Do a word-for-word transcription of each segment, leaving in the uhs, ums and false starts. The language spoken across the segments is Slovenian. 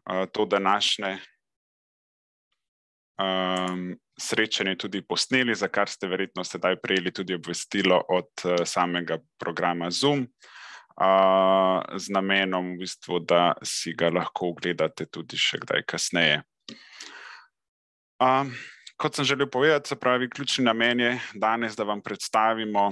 to današnje srečanje tudi posneli, za kar ste verjetno sedaj prejeli tudi obvestilo od samega programa Zoom, z namenom v bistvu, da si ga lahko ogledate tudi še kdaj kasneje. Kot sem želel povedati, se pravi, ključni namen je danes, da vam predstavimo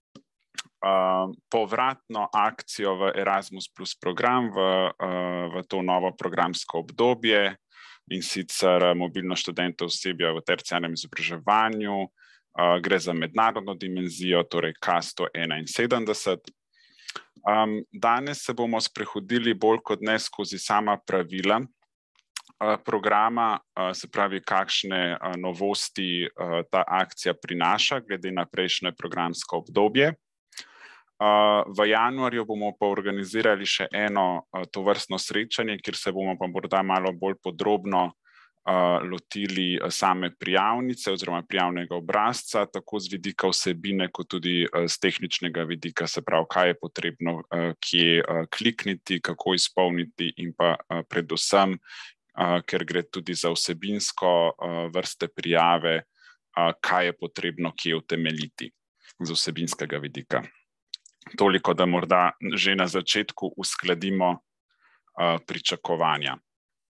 povratno akcijo v Erasmus plus program v, v to novo programsko obdobje, in sicer mobilno študentov osebja v terciarnem izobraževanju. Gre za mednarodno dimenzijo, torej K sto enainsedemdeset. Danes se bomo sprehodili bolj kot ne skozi sama pravila programa, se pravi, kakšne novosti ta akcija prinaša glede na prejšnje programsko obdobje. V januarju bomo pa organizirali še eno tovrstno srečanje, kjer se bomo pa morda malo bolj podrobno lotili same prijavnice oziroma prijavnega obrazca, tako z vidika vsebine, kot tudi z tehničnega vidika, se pravi, kaj je potrebno, kje klikniti, kako izpolniti in pa predvsem, ker gre tudi za vsebinsko vrste prijave, kaj je potrebno kje utemeljiti z vsebinskega vidika. Toliko, da morda že na začetku uskladimo pričakovanja.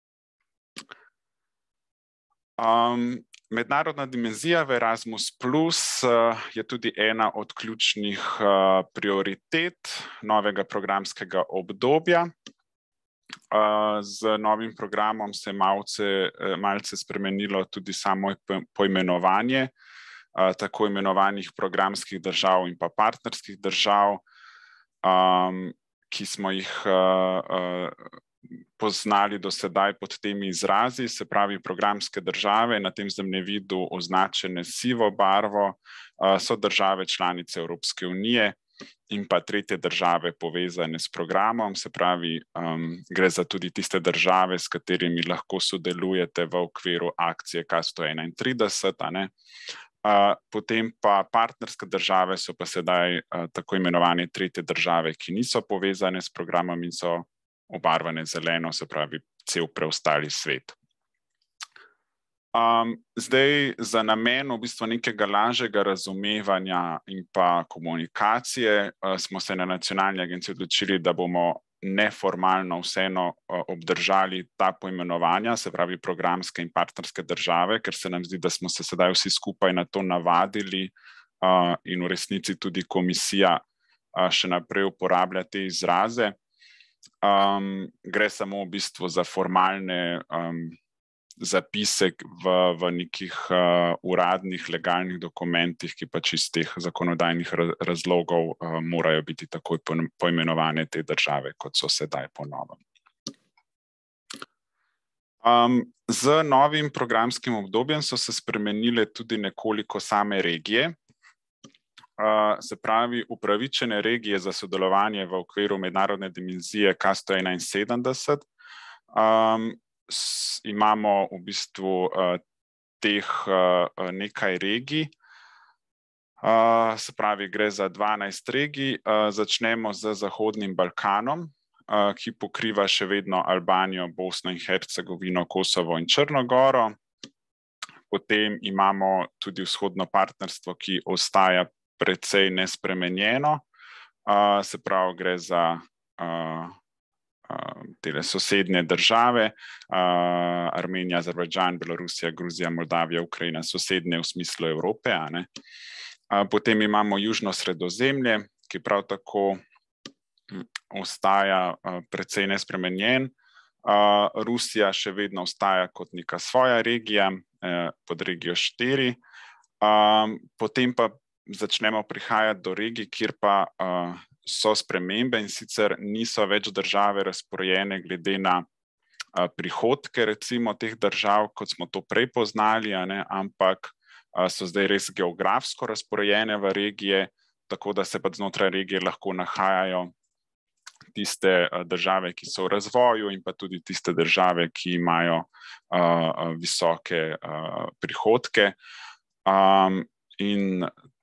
Mednarodna dimenzija v Erasmus plus je tudi ena od ključnih prioritet novega programskega obdobja. Z novim programom se je malce, malce spremenilo tudi samo poimenovanje tako imenovanih programskih držav in pa partnerskih držav, ki smo jih poznali do sedaj pod temi izrazi, se pravi programske države, na tem zemljevidu označene sivo barvo, so države članice Evropske unije in pa tretje države povezane s programom, se pravi, gre za tudi tiste države, s katerimi lahko sodelujete v okviru akcije K sto enaintrideset, a ne. Potem pa partnerske države so pa sedaj tako imenovane tretje države, ki niso povezane s programom in so obarvane zeleno, se pravi cel preostali svet. Zdaj za namen v bistvu nekega lažjega razumevanja in pa komunikacije smo se na Nacionalni agenciji odločili, da bomo neformalno vseeno obdržali ta poimenovanja, se pravi programske in partnerske države, ker se nam zdi, da smo se sedaj vsi skupaj na to navadili in v resnici tudi komisija še naprej uporablja te izraze. Gre samo v bistvu za formalne zapise v, v nekih uradnih, legalnih dokumentih, ki pač iz teh zakonodajnih razlogov morajo biti takoj poimenovane te države, kot so sedaj po novem. Z novim programskim obdobjem so se spremenile tudi nekoliko same regije. Se pravi, upravičene regije za sodelovanje v okviru mednarodne dimenzije K sto enainsedemdeset. Imamo v bistvu teh nekaj regij, se pravi, gre za dvanajst regij. Začnemo z Zahodnim Balkanom, ki pokriva še vedno Albanijo, Bosno in Hercegovino, Kosovo in Črno goro. Potem imamo tudi vzhodno partnerstvo, ki ostaja precej nespremenjeno, se pravi, gre za tele sosednje države, Armenija, Azerbajdžan, Belorusija, Gruzija, Moldavija, Ukrajina, sosednje v smislu Evrope, a ne. Potem imamo Južno Sredozemlje, ki prav tako ostaja precej nespremenjen. Rusija še vedno ostaja kot neka svoja regija, pod regijo štiri. Potem pa začnemo prihajati do regij, kjer pa so spremembe, in sicer niso več države razporejene glede na prihodke, recimo teh držav, kot smo to prej poznali, a ne, ampak so zdaj res geografsko razporejene v regije, tako da se pa znotraj regije lahko nahajajo tiste države, ki so v razvoju, in pa tudi tiste države, ki imajo visoke prihodke. In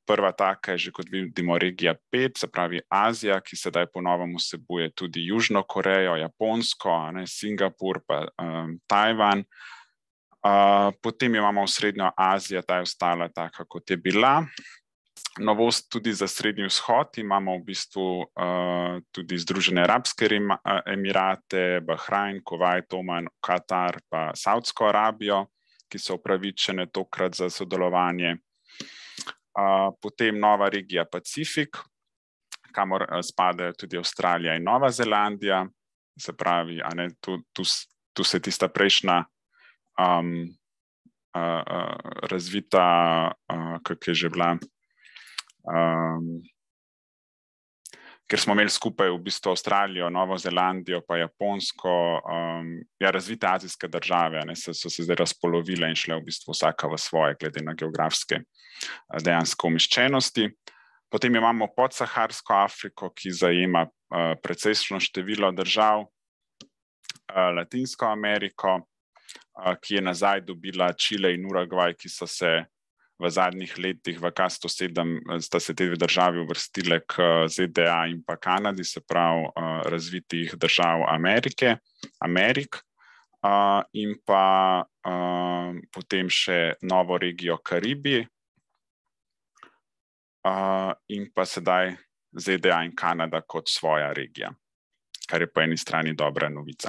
prva taka je že, kot vidimo, regija pet, se pravi Azija, ki sedaj ponovno vsebuje tudi Južno Korejo, Japonsko, ne, Singapur pa um, Tajvan. Uh, potem imamo v Srednjo Azijo, ta je ostala taka, kot je bila. Novost tudi za Srednji vzhod, imamo v bistvu uh, tudi Združene arabske emirate, Bahrajn, Kuvajt, Oman, Katar pa Saudsko Arabijo, ki so upravičene tokrat za sodelovanje. Uh, potem nova regija Pacifik, kamor uh, spadajo tudi Avstralija in Nova Zelandija, se pravi, a ne, tu, tu, tu se tista prejšnja um, uh, uh, razvita, uh, kak je že bila, Um, ker smo imeli skupaj v bistvu Avstralijo, Novo Zelandijo pa Japonsko, um, ja, razvite azijske države, ne, so, so se zdaj razpolovile in šle v bistvu vsaka v svoje, glede na geografske dejansko umeščenosti. Potem imamo podsaharsko Afriko, ki zajema uh, precejšnjo število držav, uh, Latinsko Ameriko, uh, ki je nazaj dobila Čile in Urugvaj, ki so se v zadnjih letih v K sto sedem sta se te dve državi uvrstile k Z D A in pa Kanadi, se pravi uh, razvitih držav Amerike, Amerik, uh, in pa uh, potem še novo regijo Karibi, uh, in pa sedaj Z D A in Kanada kot svoja regija, kar je po eni strani dobra novica.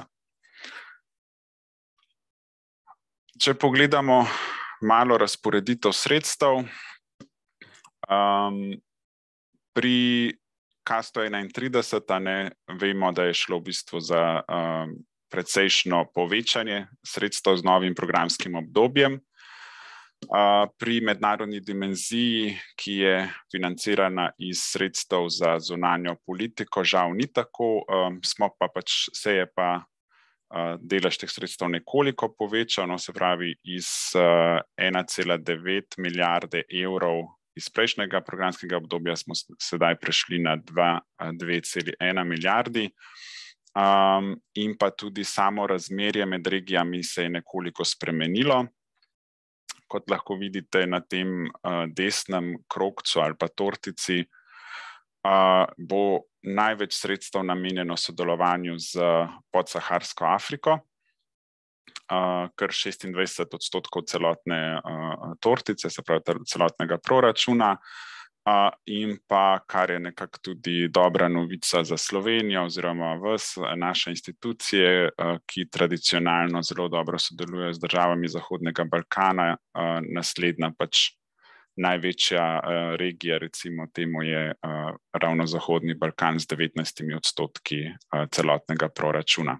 Če pogledamo malo razporeditev sredstev. Um, pri K sto enaintrideset ne, vemo, da je šlo v bistvu za um, precejšnjo povečanje sredstev z novim programskim obdobjem. Uh, pri mednarodni dimenziji, ki je financirana iz sredstev za zunanjo politiko, žal ni tako, um, smo pa pač se je pa delež teh sredstev nekoliko povečano, se pravi iz ena cela devet milijarde evrov iz prejšnjega programskega obdobja smo sedaj prešli na dve celi ena milijardi, um, in pa tudi samo razmerje med regijami se je nekoliko spremenilo. Kot lahko vidite na tem uh, desnem krogcu ali pa tortici, uh, bo največ sredstev namenjeno sodelovanju z podsaharsko Afriko, uh, kar šestindvajset odstotkov celotne uh, tortice, se pravi celotnega proračuna, uh, in pa, kar je nekako tudi dobra novica za Slovenijo oziroma vas, naše institucije, uh, ki tradicionalno zelo dobro sodelujejo z državami Zahodnega Balkana, uh, naslednja pač največja uh, regija, recimo temu je uh, ravno Zahodni Balkan z devetnajstimi odstotki uh, celotnega proračuna.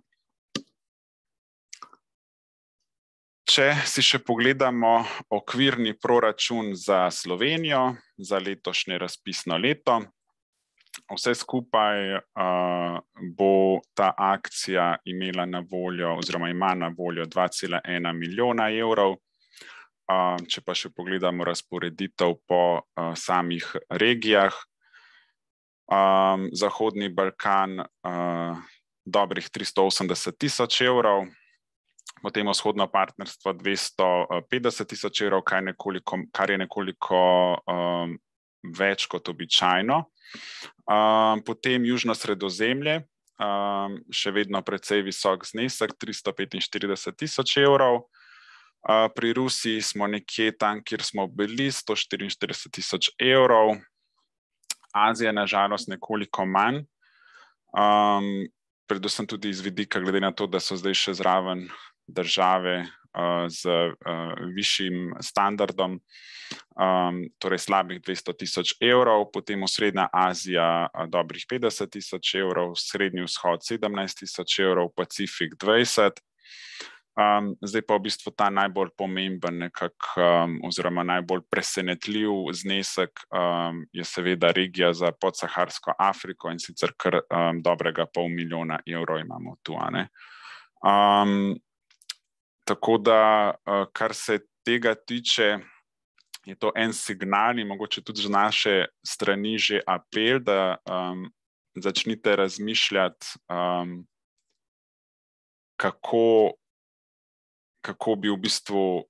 Če si še pogledamo okvirni proračun za Slovenijo za letošnje razpisno leto, vse skupaj uh, bo ta akcija imela na voljo oziroma ima na voljo dva cela ena milijona evrov. Uh, če pa še pogledamo razporeditev po uh, samih regijah, um, Zahodni Balkan uh, dobrih tristo osemdeset tisoč evrov, potem vzhodno partnerstvo dvesto petdeset tisoč evrov, kar, nekoliko, kar je nekoliko um, več kot običajno. Um, potem Južno Sredozemlje, um, še vedno precej visok znesek, tristo petinštirideset tisoč evrov. Uh, pri Rusiji smo nekje tam, kjer smo bili, sto štiriinštirideset tisoč evrov. Azija na žalost nekoliko manj, um, predvsem tudi iz vidika, glede na to, da so zdaj še zraven države uh, z uh, višjim standardom, um, torej slabih dvesto tisoč evrov, potem Srednja Azija uh, dobrih petdeset tisoč evrov, Srednji vzhod sedemnajst tisoč evrov, Pacifik dvajset. Um, zdaj pa v bistvu ta najbolj pomemben nekak, um, oziroma najbolj presenetljiv znesek um, je seveda regija za podsaharsko Afriko in sicer kar um, dobrega pol milijona evrov imamo tu. Um, tako da, uh, kar se tega tiče, je to en signal in mogoče tudi z naše strani že apel, da um, začnite razmišljati, um, kako kako bi v bistvu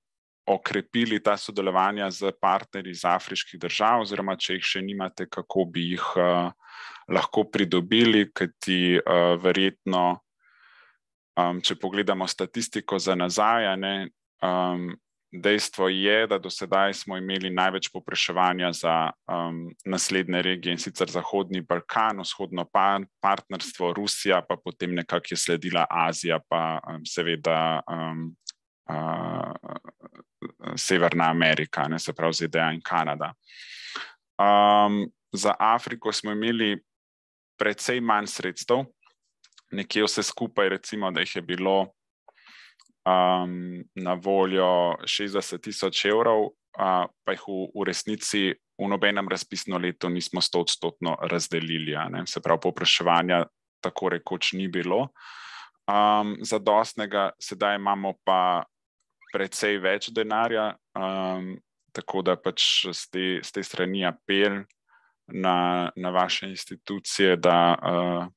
okrepili ta sodelovanja z partnerji iz afriških držav, oziroma če jih še nimate, kako bi jih uh, lahko pridobili, kajti uh, verjetno, um, če pogledamo statistiko za nazaj, ne, um, dejstvo je, da do sedaj smo imeli največ povpraševanja za um, naslednje regije, in sicer Zahodni Balkan, vzhodno partnerstvo, Rusija, pa potem nekako je sledila Azija, pa um, seveda um, uh, Severna Amerika, ne, se pravi Z D A in Kanada. Um, za Afriko smo imeli precej manj sredstev, nekje vse skupaj, recimo, da jih je bilo Um, na voljo šestdeset tisoč evrov, uh, pa jih v, v resnici v nobenem razpisnem letu nismo stoodstotno razdelili, ne? Se pravi, povpraševanja tako rekoč ni bilo. Um, zadostnega, sedaj imamo pa precej več denarja, um, tako da pač z te, z te strani apel na, na vaše institucije, da uh,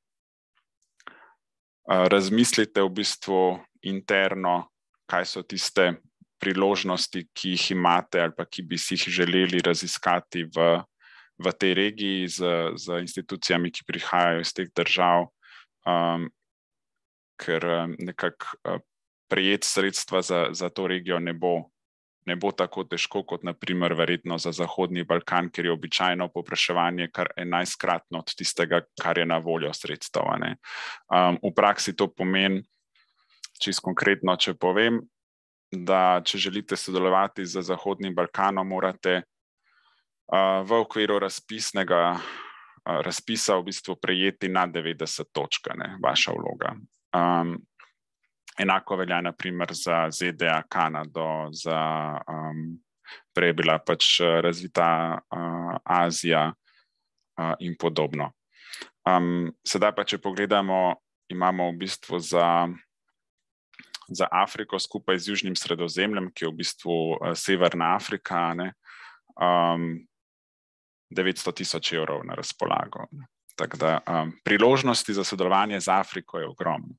uh, razmislite v bistvu interno, kaj so tiste priložnosti, ki jih imate ali pa ki bi si jih želeli raziskati v, v tej regiji z, z institucijami, ki prihajajo iz teh držav, um, ker nekako uh, prejeti sredstva za, za to regijo ne bo, ne bo tako težko kot naprimer verjetno za Zahodni Balkan, ker je običajno povpraševanje kar enajstkratno od tistega, kar je na voljo sredstev, ne. Um, v praksi to pomeni, čisto konkretno, če povem, da če želite sodelovati z Zahodnim Balkanom, morate uh, v okviru razpisnega uh, razpisa v bistvu prejeti na devetdeset točk, ne, vaša vloga. Um, enako velja na primer za Z D A, Kanado, za um, prej bila pač razvita uh, Azija uh, in podobno. Um, sedaj pa, če pogledamo, imamo v bistvu za za Afriko skupaj z Južnim Sredozemljem, ki je v bistvu uh, Severna Afrika, ne, um, devetsto tisoč evrov na razpolago. Tako da um, priložnosti za sodelovanje z Afriko je ogromno.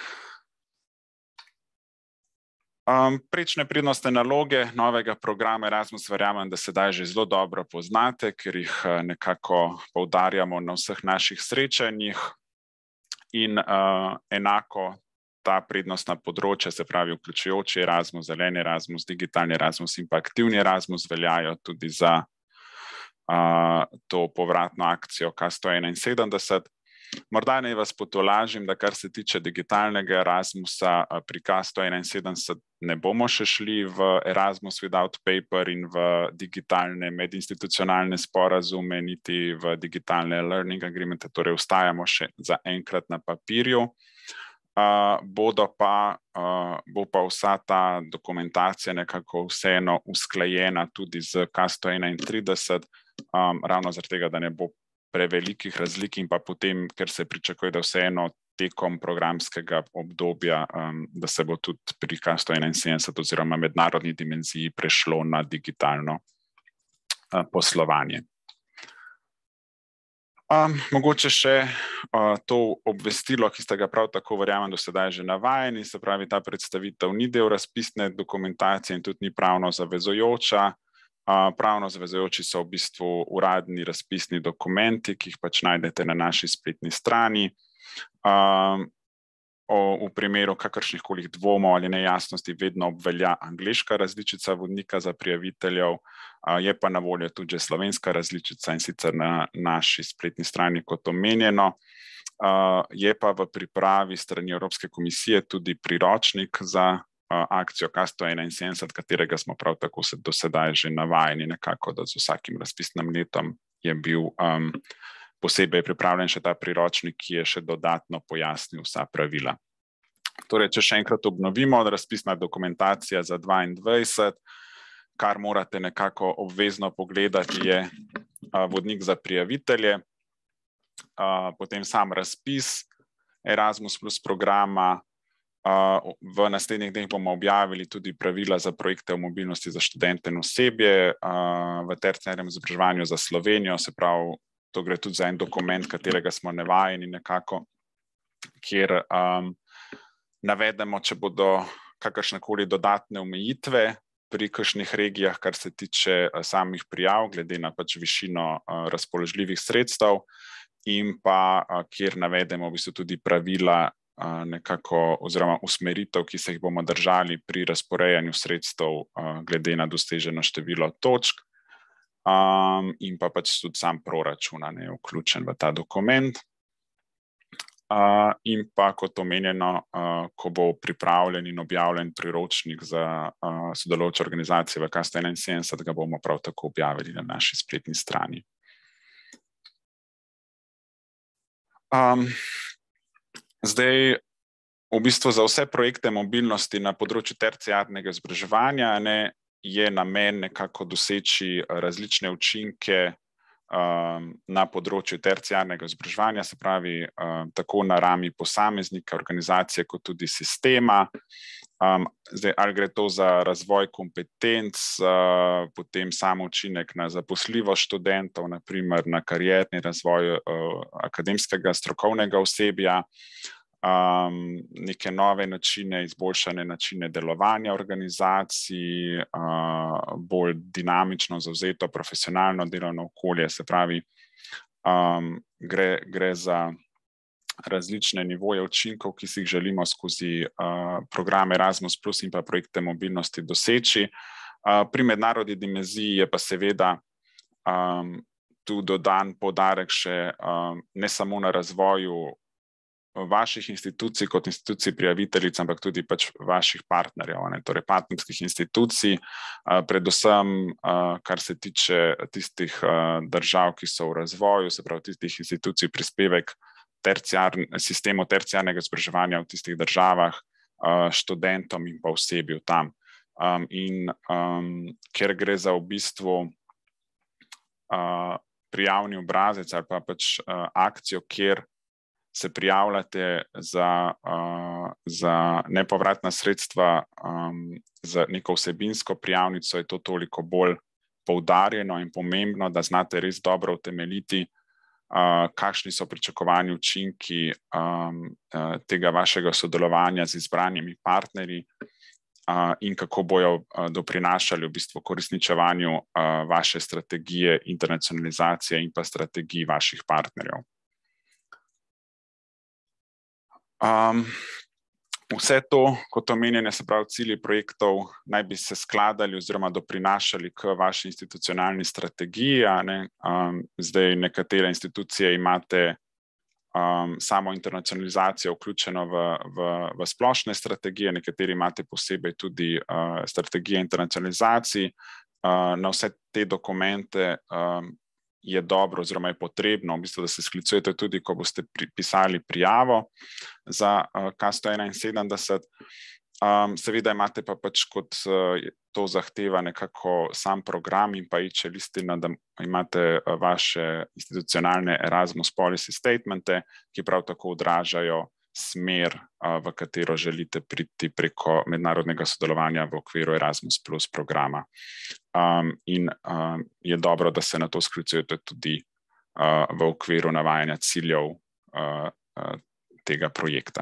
Um, prečne prednostne naloge novega programa Erasmus verjamem, da sedaj že zelo dobro poznate, ker jih uh, nekako poudarjamo na vseh naših srečanjih in uh, enako ta prednostna področja, se pravi vključujoči Erasmus, zeleni Erasmus, digitalni Erasmus in pa aktivni Erasmus veljajo tudi za uh, to povratno akcijo K sto enainsedemdeset. Morda naj vas potolažim, da kar se tiče digitalnega Erasmusa, pri K sto enainsedemdeset ne bomo še šli v Erasmus without paper in v digitalne medinstitucionalne sporazume, niti v digitalne learning agreement, torej ostajamo še za enkrat na papirju. Uh, bodo pa, uh, bo pa vsa ta dokumentacija nekako vseeno usklajena tudi z K sto enaintrideset, um, ravno zaradi tega, da ne bo prevelikih razlik in pa potem, ker se pričakuje, da vseeno tekom programskega obdobja, um, da se bo tudi pri K sto enainsedemdeset oziroma mednarodni dimenziji prešlo na digitalno uh, poslovanje. Um, mogoče še uh, to obvestilo, ki ste ga prav tako verjamem do sedaj že navajeni, se pravi, ta predstavitev ni del razpisne dokumentacije in tudi ni pravno zavezujoča. Uh, pravno zavezujoči so v bistvu uradni razpisni dokumenti, ki jih pač najdete na naši spletni strani. Um, o, v primeru kakršnihkoli dvomov ali nejasnosti vedno obvelja angleška različica vodnika za prijaviteljev, uh, je pa na voljo tudi slovenska različica in sicer na naši spletni strani kot omenjeno. Uh, je pa v pripravi strani Evropske komisije tudi priročnik za uh, akcijo K sto enainsedemdeset, katerega smo prav tako se do sedaj že navajeni nekako, da z vsakim razpisnim letom je bil um, posebej pripravljen še ta priročnik, ki je še dodatno pojasnil vsa pravila. Torej, če še enkrat obnovimo, razpisna dokumentacija za dvaindvajset, kar morate nekako obvezno pogledati, je a, vodnik za prijavitelje, a, potem sam razpis Erasmus plus programa. A, v naslednjih dneh bomo objavili tudi pravila za projekte o mobilnosti za študente in osebje a, v terciarnem izobraževanju za Slovenijo, se pravi, to gre tudi za en dokument, katerega smo navajeni nekako, kjer um, navedemo, če bodo kakršnekoli dodatne omejitve pri kakšnih regijah, kar se tiče samih prijav, glede na pač višino razpoložljivih sredstev, in pa kjer navedemo v bistvu tudi pravila nekako oziroma usmeritev, ki se jih bomo držali pri razporejanju sredstev glede na doseženo število točk, in pa pač tudi sam proračun je vključen v ta dokument. In pa kot omenjeno, ko bo pripravljen in objavljen priročnik za sodelujoče organizacije v K sto enainsedemdeset, ga bomo prav tako objavili na naši spletni strani. Um, zdaj, v bistvu za vse projekte mobilnosti na področju terciarnega izobraževanja ne, je namen nekako doseči različne učinke um, na področju terciarnega izobraževanja, se pravi um, tako na ravni posameznika, organizacije kot tudi sistema. Um, zdaj, ali gre to za razvoj kompetenc, uh, potem sam učinek na zaposljivost študentov, naprimer na karierni razvoj uh, akademskega strokovnega osebja, um, neke nove načine, izboljšane načine delovanja organizacij, uh, bolj dinamično, zavzeto, profesionalno delovno okolje, se pravi, um, gre, gre za različne nivoje učinkov, ki si jih želimo skozi uh, programe Erasmus plus in pa projekte mobilnosti doseči. Uh, pri mednarodni dimenziji je pa seveda um, tu dodan poudarek še um, ne samo na razvoju vaših institucij kot institucij prijaviteljic, ampak tudi pač vaših partnerjev, ne, torej partnerskih institucij, uh, predvsem uh, kar se tiče tistih uh, držav, ki so v razvoju, se pravi tistih institucij prispevek Terciarn, sistemu terciarnega izobraževanja v tistih državah, uh, študentom in pa osebju tam. Um, in um, ker gre za v bistvu uh, prijavni obrazec ali pa pač uh, akcijo, kjer se prijavljate za, uh, za nepovratna sredstva um, za neko vsebinsko prijavnico, je to toliko bolj poudarjeno in pomembno, da znate res dobro utemeljiti, Uh, kakšni so pričakovani učinki um, uh, tega vašega sodelovanja z izbranimi partnerji uh, in kako bojo uh, doprinašali v bistvu k uresničevanju uh, vaše strategije internacionalizacije in pa strategij vaših partnerjev. Um, Vse to, kot omenjene, se pravi cilji projektov, naj bi se skladali oziroma doprinašali k vaši institucionalni strategiji. Ne? Um, zdaj nekatere institucije imate um, samo internacionalizacijo vključeno v, v, v splošne strategije, nekateri imate posebej tudi uh, strategije internacionalizacij. Uh, na vse te dokumente um, je dobro oziroma je potrebno, v bistvu, da se sklicujete tudi, ko boste pri, pisali prijavo za uh, K sto enainsedemdeset. Um, seveda imate pa pač kot uh, to zahteva nekako sam program in pa iče listina, da imate uh, vaše institucionalne Erasmus policy statemente, ki prav tako odražajo smer, uh, v katero želite priti preko mednarodnega sodelovanja v okviru Erasmus plus programa. Um, in um, je dobro, da se na to sklicujete tudi uh, v okviru navajanja ciljev uh, uh, tega projekta.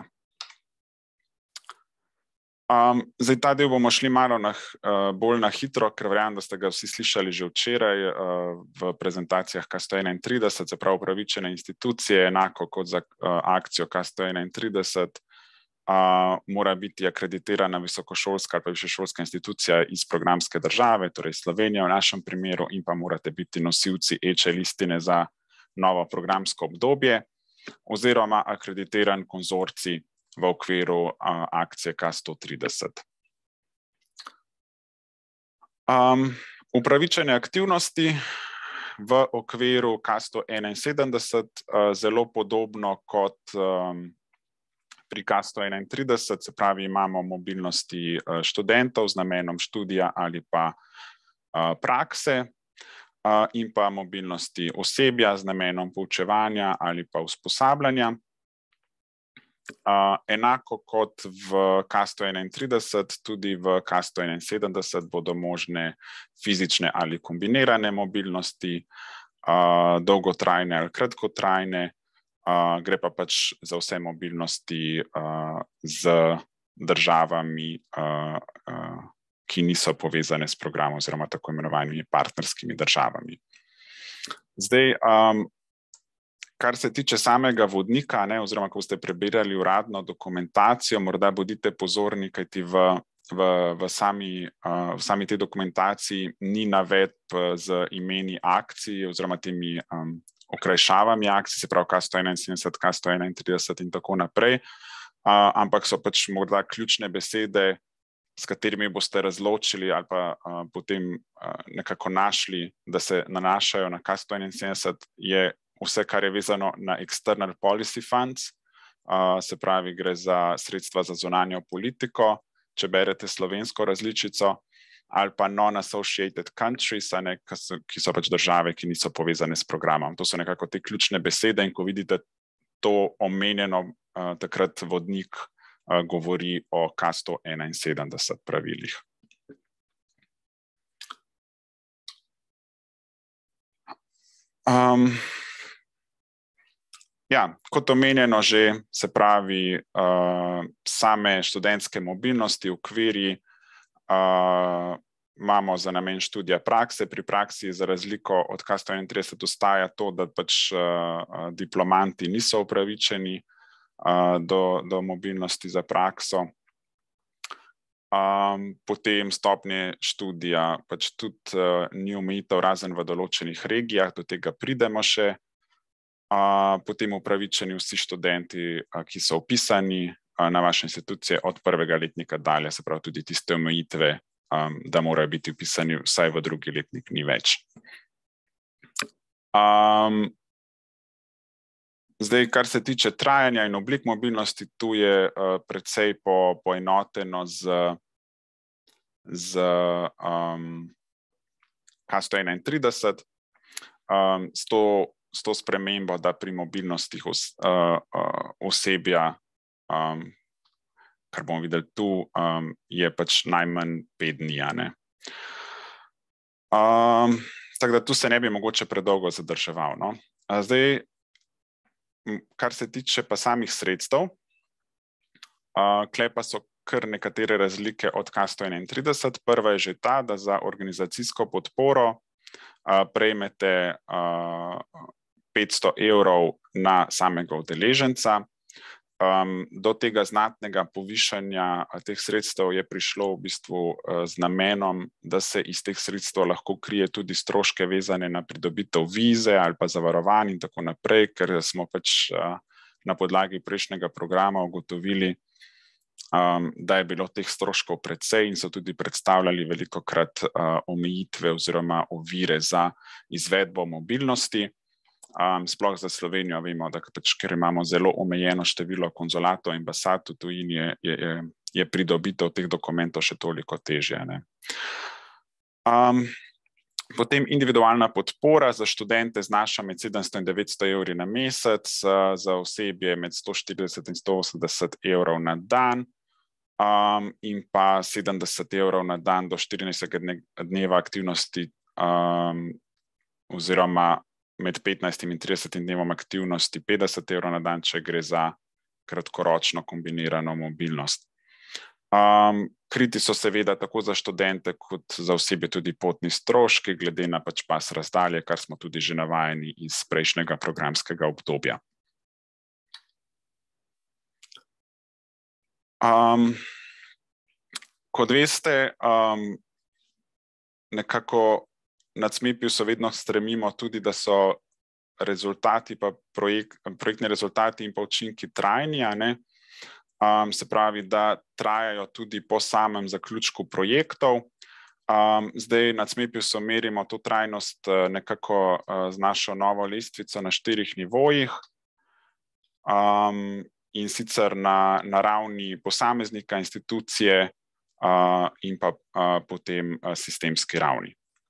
Um, zdaj, ta del bomo šli malo na, uh, bolj na hitro, ker verjamem, da ste ga vsi slišali že včeraj uh, v prezentacijah K sto enaintrideset, se pravi upravičene institucije, enako kot za uh, akcijo K sto enaintrideset, uh, mora biti akreditirana visokošolska ali pa višješolska institucija iz programske države, torej Slovenija v našem primeru, in pa morate biti nosilci E Č listine za novo programsko obdobje oziroma akreditiran konzorcij v okviru uh, akcije K sto trideset. Um, upravičene aktivnosti v okviru K sto enainsedemdeset, uh, zelo podobno kot um, pri K sto enaintrideset, se pravi imamo mobilnosti uh, študentov z namenom študija ali pa uh, prakse uh, in pa mobilnosti osebja z namenom poučevanja ali pa usposabljanja. Uh, enako kot v K sto enaintrideset, tudi v K sto enainsedemdeset bodo možne fizične ali kombinirane mobilnosti, uh, dolgotrajne ali kratkotrajne, uh, gre pa pač za vse mobilnosti uh, z državami, uh, uh, ki niso povezane s programom oziroma tako imenovanimi partnerskimi državami. Zdaj, um, kar se tiče samega vodnika, ne, oziroma ko ste prebirali uradno dokumentacijo, morda bodite pozorni, kajti v, v, v, sami, uh, v sami tej dokumentaciji ni navedb z imeni akcij oziroma temi um, okrajšavami akcij, se pravi K sto enainsedemdeset, K sto enaintrideset in tako naprej, uh, ampak so pač morda ključne besede, s katerimi boste razločili ali pa uh, potem uh, nekako našli, da se nanašajo na K sto enainsedemdeset, je vse, kar je vezano na external policy funds, uh, se pravi, gre za sredstva za zunanjo politiko, če berete slovensko različico, ali pa non-associated countries, ne, ki, so, ki so pač države, ki niso povezane s programom. To so nekako te ključne besede in ko vidite to omenjeno, uh, takrat vodnik uh, govori o K sto enainsedemdeset pravilih. Um, Ja, kot omenjeno že, se pravi, uh, same študentske mobilnosti v okviri uh, imamo za namen študija prakse. Pri praksi za razliko od K sto enaintrideset ostaja to, da pač uh, diplomanti niso upravičeni uh, do, do mobilnosti za prakso. Um, potem stopnje študija pač tudi uh, ni omejitev razen v določenih regijah, do tega pridemo še. Uh, potem upravičeni vsi študenti, uh, ki so upisani uh, na vaše institucije od prvega letnika dalje, se pravi tudi tiste omejitve, um, da morajo biti upisani vsaj v drugi letnik, ni več. Um, zdaj, kar se tiče trajanja in oblik mobilnosti, tu je uh, precej po, poenoteno z, z um, K sto enaintrideset, um, s to s to spremembo, da pri mobilnosti os, uh, uh, osebja, um, kar bomo videli tu, um, je pač najmanj pet dni. Um, tako da tu se ne bi mogoče predolgo zadrževal. No? Zdaj, kar se tiče pa samih sredstev, uh, kle pa so kar nekatere razlike od K sto enaintrideset. Prva je že ta, da za organizacijsko podporo uh, prejmete uh, petsto evrov na samega udeleženca. Um, do tega znatnega povišanja teh sredstev je prišlo v bistvu uh, z namenom, da se iz teh sredstev lahko krije tudi stroške vezane na pridobitev vize ali pa zavarovanj in tako naprej, ker smo pač uh, na podlagi prejšnjega programa ugotovili, um, da je bilo teh stroškov precej in so tudi predstavljali velikokrat uh, omejitve oziroma ovire za izvedbo mobilnosti. Um, sploh za Slovenijo vemo, da pač, ker imamo zelo omejeno število konzulatov in ambasad v tujini, je, je, je pridobitev teh dokumentov še toliko težje. Ne? Um, potem individualna podpora za študente znaša med sedemsto in devetsto evri na mesec, za osebje med sto štirideset in sto osemdeset evrov na dan um, in pa sedemdeset evrov na dan do štirinajstega dneva aktivnosti um, oziroma med petnajstim in tridesetim dnevom aktivnosti petdeset evrov na dan, če gre za kratkoročno kombinirano mobilnost. Um, kriti so seveda tako za študente kot za osebe tudi potni stroški, glede na pač pas razdalje, kar smo tudi že navajeni iz prejšnjega programskega obdobja. Um, kot veste, um, nekako nad SMEPIuso vedno stremimo tudi, da so rezultati, pa projekt, projektni rezultati in pa učinki trajni, ne? Um, se pravi, da trajajo tudi po samem zaključku projektov. Um, zdaj nad SMEPIuso merimo to trajnost uh, nekako uh, z našo novo lestvico na štirih nivojih um, in sicer na, na ravni posameznika, institucije uh, in pa uh, potem uh, sistemski ravni.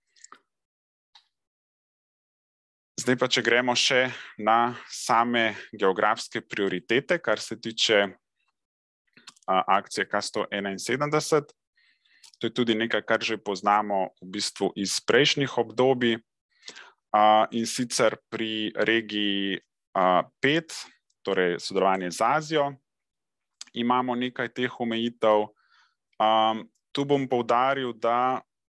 Zdaj pa, če gremo še na same geografske prioritete, kar se tiče a, akcije K sto enainsedemdeset. To je tudi nekaj, kar že poznamo v bistvu iz prejšnjih obdobij. A, in sicer pri regiji a, pet, torej sodelovanje z Azijo, imamo nekaj teh omejitev. A, tu bom poudaril, da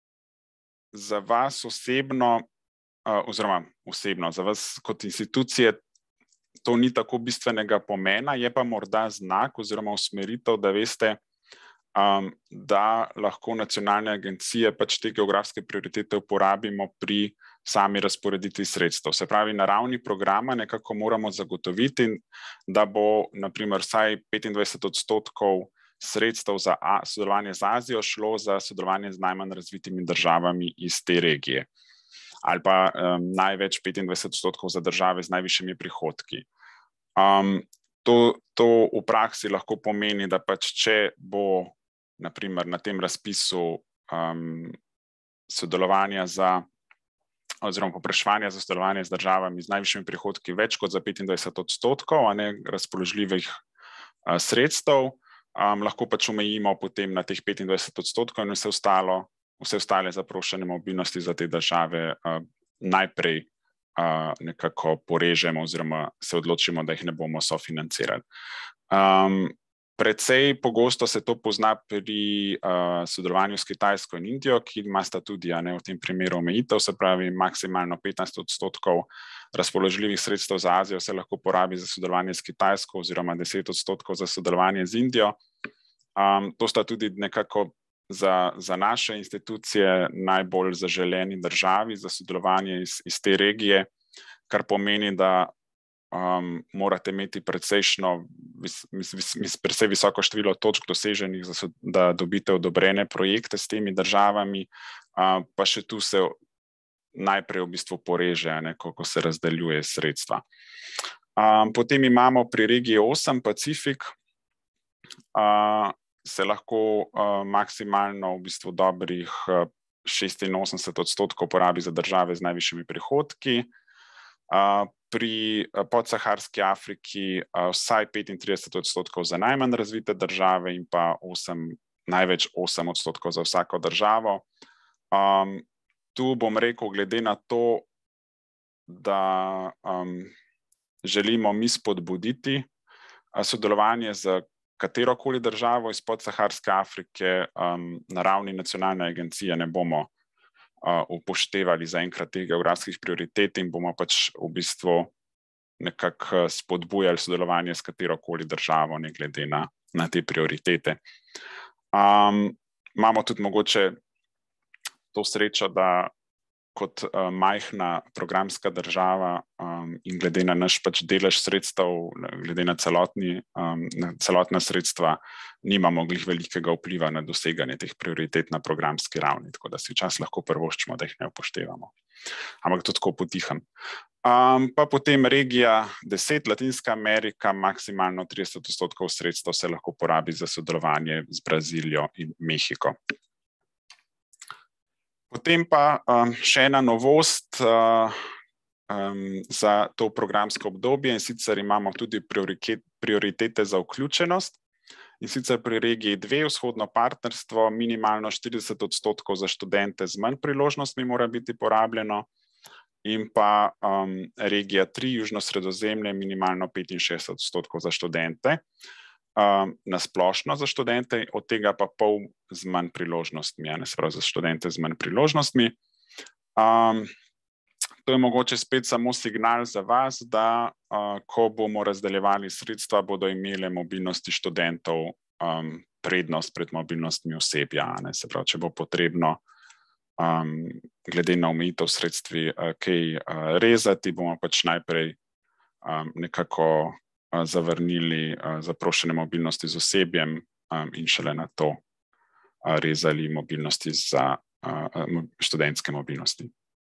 za vas osebno, uh, oziroma osebno, za vas kot institucije to ni tako bistvenega pomena, je pa morda znak oziroma usmeritev, da veste, um, da lahko nacionalne agencije pač te geografske prioritete uporabimo pri sami razporeditvi sredstev. Se pravi, na ravni programa nekako moramo zagotoviti, da bo na primer vsaj petindvajset odstotkov sredstev za sodelovanje z Azijo šlo za sodelovanje z najmanj razvitimi državami iz te regije. Ali pa um, največ petindvajset odstotkov za države z najvišjimi prihodki. Um, to, to v praksi lahko pomeni, da pač če bo na primer na tem razpisu um, sodelovanja za oziroma popraševanja za sodelovanje z državami z najvišjimi prihodki več kot za petindvajset odstotkov, a ne razpoložljivih uh, sredstev, um, lahko pač omejimo potem na teh petindvajset odstotkov in vse ostalo, vse ostale zaprošene mobilnosti za te države uh, najprej uh, nekako porežemo oziroma se odločimo, da jih ne bomo sofinancirali. Um, Precej pogosto se to pozna pri uh, sodelovanju s Kitajsko in Indijo, ki imata tudi a ne, v tem primeru omejitev, se pravi maksimalno petnajst odstotkov razpoložljivih sredstev za Azijo se lahko porabi za sodelovanje s Kitajsko oziroma deset odstotkov za sodelovanje z Indijo. Um, to sta tudi nekako za, za naše institucije najbolj zaželeni državi za sodelovanje iz, iz te regije, kar pomeni, da Um, morate imeti predsejšno, vis, vis, vis, precej visoko število točk doseženih, za, da dobite odobrene projekte s temi državami, uh, pa še tu se najprej v bistvu poreže, ne, ko, ko se razdeljuje sredstva. Um, potem imamo pri regiji osem, Pacifik, uh, se lahko uh, maksimalno v bistvu dobrih uh, šestinosemdeset odstotkov porabi za države z najvišjimi prihodki. Uh, pri podsaharski Afriki uh, vsaj petintrideset odstotkov za najmanj razvite države in pa osem, največ osem odstotkov za vsako državo. Um, tu bom rekel, glede na to, da um, želimo mi spodbuditi uh, sodelovanje z katerokoli državo iz podsaharske Afrike, um, na ravni nacionalne agencije ne bomo Uh, upoštevali zaenkrat teh geografskih prioritet in bomo pač v bistvu nekako spodbujali sodelovanje s katerokoli državo, ne glede na, na te prioritete. Um, imamo tudi mogoče to srečo, da kot uh, majhna programska država um, in glede na naš pač delež sredstev, glede na, celotni, um, na celotna sredstva, nimamo glih velikega vpliva na doseganje teh prioritet na programski ravni, tako da si včasih lahko prvoščimo, da jih ne upoštevamo. Ampak to tako potihem. Um, pa potem regija deset, Latinska Amerika, maksimalno trideset odstotkov sredstev se lahko porabi za sodelovanje z Brazilijo in Mehiko. Potem pa um, še ena novost uh, um, za to programsko obdobje, in sicer imamo tudi prioritete za vključenost. In sicer pri regiji dve, vzhodno partnerstvo, minimalno štirideset odstotkov za študente z manj priložnostmi mora biti porabljeno, in pa um, regija tri, južno sredozemlje, minimalno petinšestdeset odstotkov za študente. Um, na splošno za študente, od tega pa pol z manj priložnostmi, ne, se pravi za študente z manj priložnostmi. Um, to je mogoče spet samo signal za vas, da uh, ko bomo razdeljevali sredstva, bodo imele mobilnosti študentov um, prednost pred mobilnostmi osebja, ne, se pravi, če bo potrebno um, glede na omejitev sredstvi uh, kaj uh, rezati, bomo pač najprej um, nekako zavrnili uh, zaprošene mobilnosti z osebjem um, in šele na to uh, rezali mobilnosti za uh, študentske mobilnosti.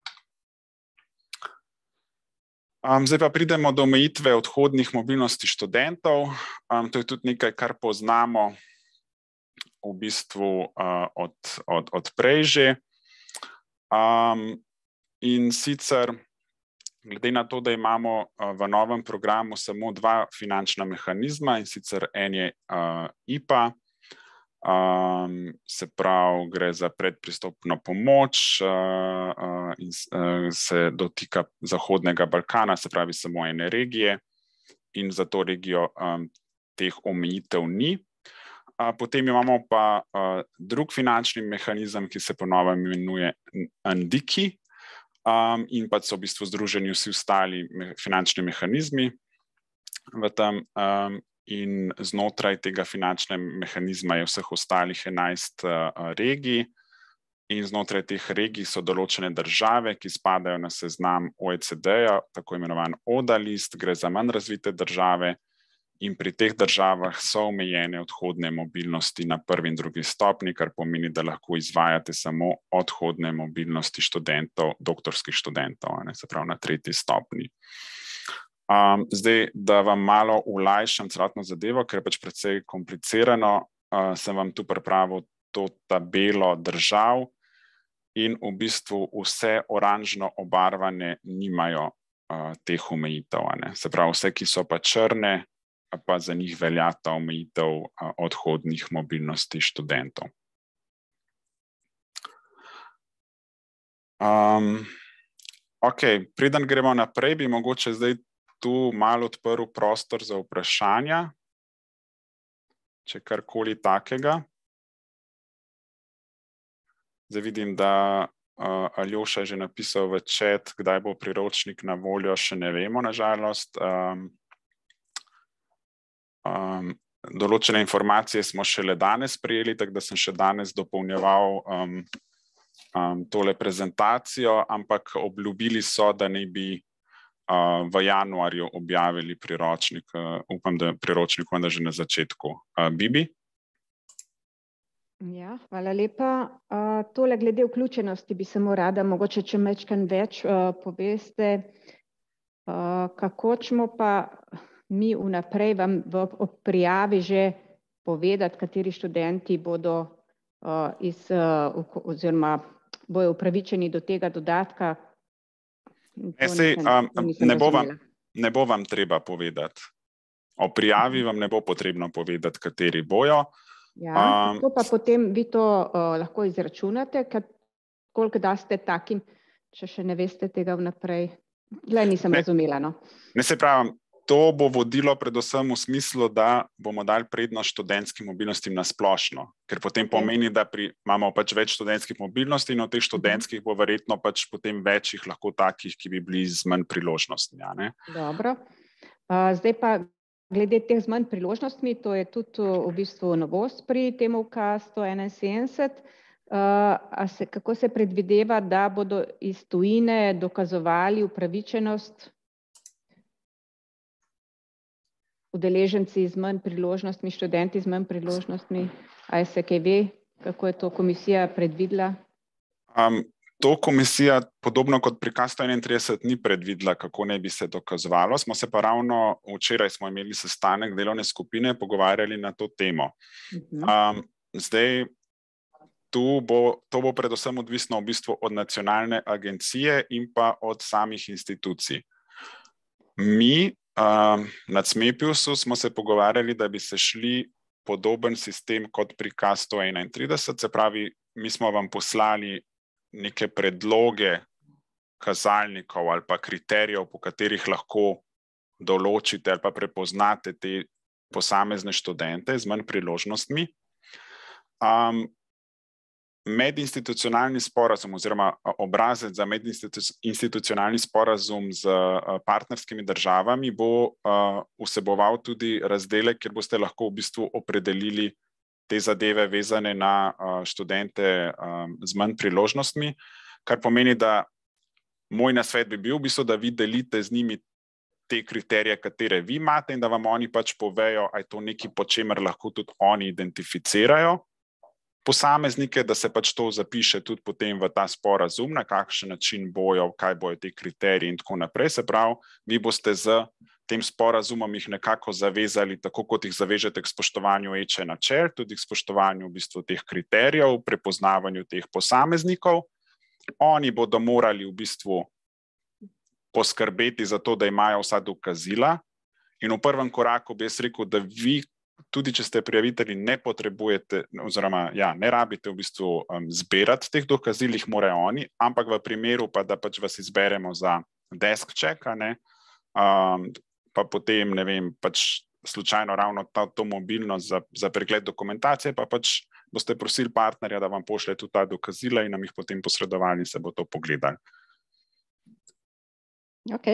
Um, zdaj pa pridemo do omejitve odhodnih mobilnosti študentov. Um, to je tudi nekaj, kar poznamo v bistvu uh, od, od, od prej že. Um, in sicer glede na to, da imamo v novem programu samo dva finančna mehanizma, in sicer en je uh, I P A, um, se pravi, gre za predpristopno pomoč uh, uh, in uh, se dotika Zahodnega Balkana, se pravi samo ene regije, in za to regijo um, teh omejitev ni. a, potem imamo pa a, drug finančni mehanizem, ki se po novem imenuje NDICI, um, in pa so v bistvu združeni vsi ostali me, finančni mehanizmi v tem, um, in znotraj tega finančnega mehanizma je vseh ostalih enajst uh, regij, in znotraj teh regij so določene države, ki spadajo na seznam O E C D-ja, tako imenovan O D A list, gre za manj razvite države, in pri teh državah so omejene odhodne mobilnosti na prvi in drugi stopni, kar pomeni, da lahko izvajate samo odhodne mobilnosti študentov, doktorskih študentov, ne, se pravi na tretji stopni. Um, zdaj, da vam malo olajšam celotno zadevo, ker je pač precej komplicirano, uh, sem vam tu pripravil to tabelo držav, in v bistvu vse oranžno obarvane nimajo uh, teh omejitev. Ne. Se pravi, vse, ki so pa črne, pa za njih velja ta omejitev uh, odhodnih mobilnosti študentov. Um, ok, preden gremo naprej, bi mogoče zdaj tu malo odprl prostor za vprašanja, če karkoli takega. Zdaj vidim, da uh, Aljoša je že napisal v chat, kdaj bo priročnik na voljo, še ne vemo, nažalost. Um, um, določene informacije smo šele danes prijeli, tako da sem še danes dopolnjeval um, um, tole prezentacijo, ampak obljubili so, da naj bi uh, v januarju objavili priročnik, uh, upam, da priročnik vendar že na začetku. Uh, Bibi? Ja, hvala lepa. Uh, tole glede vključenosti bi samo rada, mogoče če mečkan več uh, poveste, uh, kako ćemo pa mi vnaprej vam v prijavi že povedati, kateri študenti bodo uh, iz, uh, oziroma bojo upravičeni do tega dodatka. Ne, sej, um, ne, bo vam, ne bo vam treba povedati. O prijavi vam ne bo potrebno povedati, kateri bojo. Ja, um, pa potem vi to uh, lahko izračunate, koliko daste takim, če še ne veste tega vnaprej. Glej, nisem ne, razumela. No. Ne, se pravim, to bo vodilo predvsem v smislu, da bomo dali prednost študentskim mobilnostim na splošno, ker potem okay. pomeni, da pri, imamo pač več študentskih mobilnosti in od teh študentskih bo verjetno pač potem večjih lahko takih, ki bi bili z manj priložnostmi. Ja, ne? Dobro. Uh, zdaj pa glede teh z manj priložnostmi, to je tudi v bistvu novost pri tem U K sto enainsedemdeset. Uh, a se, kako se predvideva, da bodo iz tujine dokazovali upravičenost udeleženci z manj priložnostmi, študenti z manj priložnostmi? A se kaj ve, kako je to komisija predvidela? Um, To komisija, podobno kot pri K sto enaintrideset, ni predvidela, kako ne bi se dokazovalo. Smo se pa ravno včeraj smo imeli sestanek delovne skupine, pogovarjali na to temo. Um, zdaj, tu bo, to bo predvsem odvisno v bistvu od nacionalne agencije in pa od samih institucij. Mi um, na Cmepiusu smo se pogovarjali, da bi se šli podoben sistem kot pri K sto enaintrideset, se pravi, mi smo vam poslali neke predloge kazalnikov ali pa kriterijev, po katerih lahko določite ali pa prepoznate te posamezne študente z manj priložnostmi. Um, medinstitucionalni sporazum oziroma obrazec za medinstitucionalni sporazum z partnerskimi državami bo uh, vseboval tudi razdelek, kjer boste lahko v bistvu opredelili te zadeve vezane na uh, študente um, z manj priložnostmi, kar pomeni, da moj nasvet bi bil v bistvu, da vi delite z njimi te kriterije, katere vi imate in da vam oni pač povejo, a je to nekaj, po čemer lahko tudi oni identificirajo posameznike, da se pač to zapiše tudi potem v ta sporazum, na kakšen način bojo, kaj bojo te kriteriji in tako naprej. Se pravi, vi boste z tem sporazumom jih nekako zavezali, tako kot jih zavežete k spoštovanju E Č E načel, tudi k spoštovanju v bistvu teh kriterijev, prepoznavanju teh posameznikov. Oni bodo morali v bistvu poskrbeti za to, da imajo vsa dokazila. In v prvem koraku bi jaz rekel, da vi, tudi če ste prijavitelji, ne potrebujete, oziroma ja, ne rabite v bistvu um, zbirati teh dokazil, jih morajo oni, ampak v primeru pa, da pač vas izberemo za desk check, ne, um, pa potem, ne vem, pač slučajno ravno ta, to mobilnost za, za pregled dokumentacije, pa pač boste prosili partnerja, da vam pošlje tudi ta dokazila in nam jih potem posredovali in se bo to pogledali. Ok,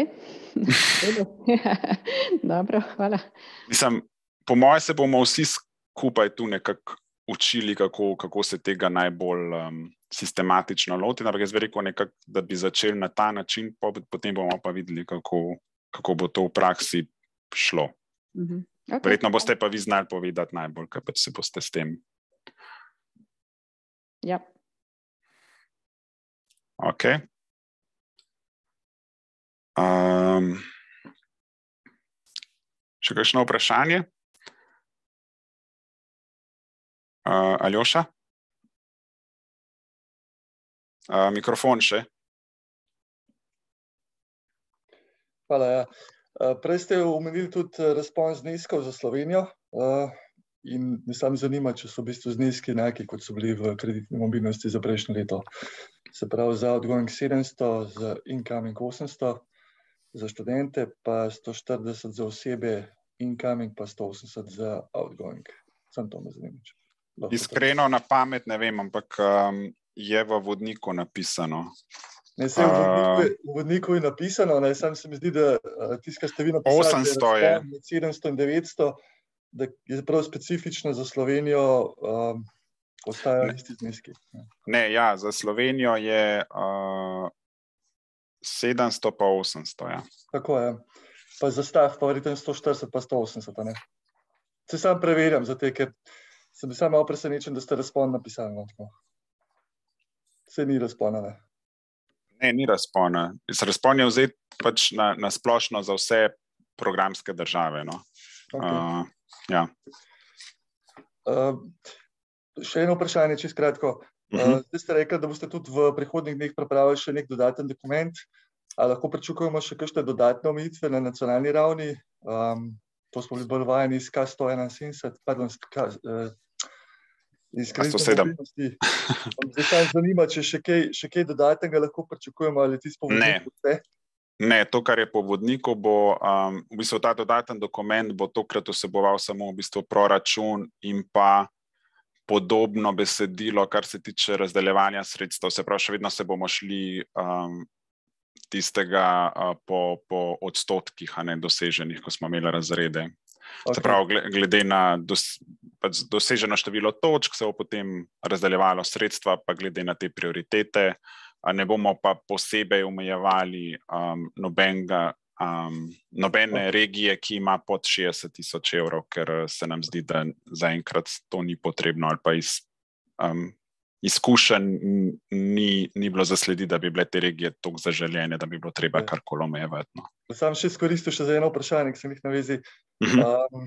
dobro, hvala. Mislim, po moje se bomo vsi skupaj tu nekako učili, kako, kako se tega najbolj um, sistematično loti, ampak jaz bi rekel nekako, da bi začeli na ta način, potem bomo pa videli, kako, kako bo to v praksi šlo. Mm-hmm. Okay. Verjetno boste pa vi znali povedati najbolj, kaj pač se boste s tem. Ja. Ok. Um, še kakšno vprašanje? Uh, Aljoša? Uh, mikrofon še. Hvala, ja. Uh, prej ste omenili tudi razpon zneskov za Slovenijo uh, in me sam zanima, če so v bistvu zneski enaki, kot so bili v kreditni mobilnosti za prejšnje leto. Se pravi za outgoing sedemsto, za incoming osemsto, za študente pa sto štirideset za osebe incoming pa sto osemdeset za outgoing. Sam to me zanima. Iskreno na pamet ne vem, ampak um, je v vodniku napisano. Ne, se v vodniku, je, v vodniku je napisano, ne, sam se mi zdi, da tisto, kar ste vi napisali, osemsto je med sedemsto in devetsto, da je prav specifično za Slovenijo, um, ostajajo isti zneski. Ne, ja, za Slovenijo je uh, sedemsto pa osemsto, ja. Tako je. Pa za stav pa verjetno sto štirideset pa sto osemdeset, ne? Se sam preverjam za te, ker sem bil sam malo presenečen, da ste razpon napisali. No, se ni razpona, ne? Ne, ni razpona. Razpon je vzet pač na, na splošno za vse programske države. No. Okay. Uh, ja. uh, še eno vprašanje, čisto kratko. Uh, zdaj ste rekli, da boste tudi v prihodnjih dneh pripravili še nek dodaten dokument. A lahko pričakujemo še kakšne dodatne omejitve na nacionalni ravni? Um, to smo bili bolj vajeni iz K sto enainsedemdeset, pardon, iz, uh, iz kreditne mobilnosti. Zdaj se zanima, če še kaj, še kaj dodatnega lahko pričakujemo, ali tisto po vodniku vse? Ne, to, kar je po vodniku, bo um, v bistvu ta dodaten dokument bo tokrat vseboval samo v bistvu proračun in pa podobno besedilo, kar se tiče razdeljevanja sredstev. Se pravi, še vedno se bomo šli um, tistega uh, po, po odstotkih, a ne doseženih, ko smo imeli razrede. Okay. Se pravi, glede na dos, pač doseženo število točk se bo potem razdeljevalo sredstva, pa glede na te prioritete. Ne bomo pa posebej omejevali um, nobenega, um, nobene regije, ki ima pod šestdeset tisoč evrov, ker se nam zdi, da zaenkrat to ni potrebno, ali pa iz um, izkušenj ni, ni bilo zaslediti, da bi bile te regije toliko zaželjene, da bi bilo treba karkoli omejevati. No. Sam še izkoristil še za eno vprašanje, ki sem jih navezi. Um,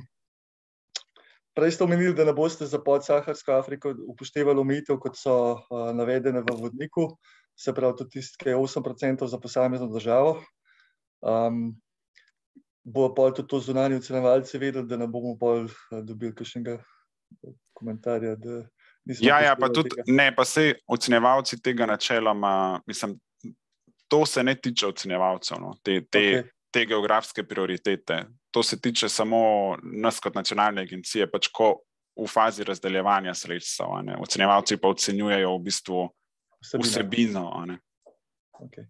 prej ste omenili, da ne boste za podsaharsko Afriko upoštevali omejitev, kot so uh, navedene v vodniku. Se pravi, tudi tistke osem procentov za posamezno državo. Um, bo pa tudi to zunanji ocenjevalci vedeli, da ne bomo pol dobili kakšnega komentarja, da nismo ja, ja, pa tudi, ne, pa sej ocenjevalci tega načeloma, mislim, to se ne tiče ocenjevalcev, no, te, te, okay. te geografske prioritete. To se tiče samo nas kot nacionalne agencije, pač ko v fazi razdeljevanja sredstev, ne. Ocenjevalci pa ocenjujejo v bistvu vsebino, a ne. Okay.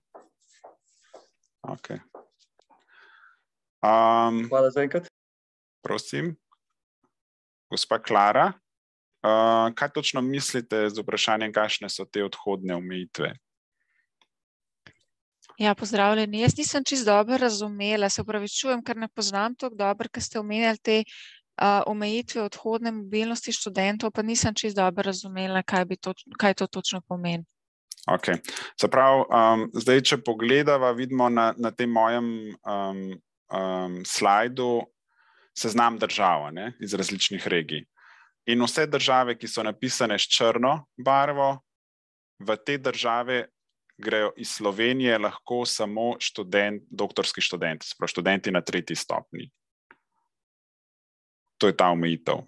Okay. Um, Hvala za enkrat. Prosim. Gospa Klara, uh, kaj točno mislite z vprašanjem, kakšne so te odhodne omejitve? Ja, pozdravljeni. Jaz nisem čisto dobro razumela, se opravičujem, ker ne poznam tako dobro, ker ste omenjali te uh, omejitve odhodne mobilnosti študentov, pa nisem čisto dobro razumela, kaj, bi to, kaj to točno pomeni. Ok, se pravi, um, zdaj, če pogledava, vidimo na, na tem mojem um, um, slajdu seznam držav, ne, iz različnih regij. In vse države, ki so napisane s črno barvo, v te države grejo iz Slovenije lahko samo študent, doktorski študenti, se pravi študenti na tretji stopnji. To je ta omejitev.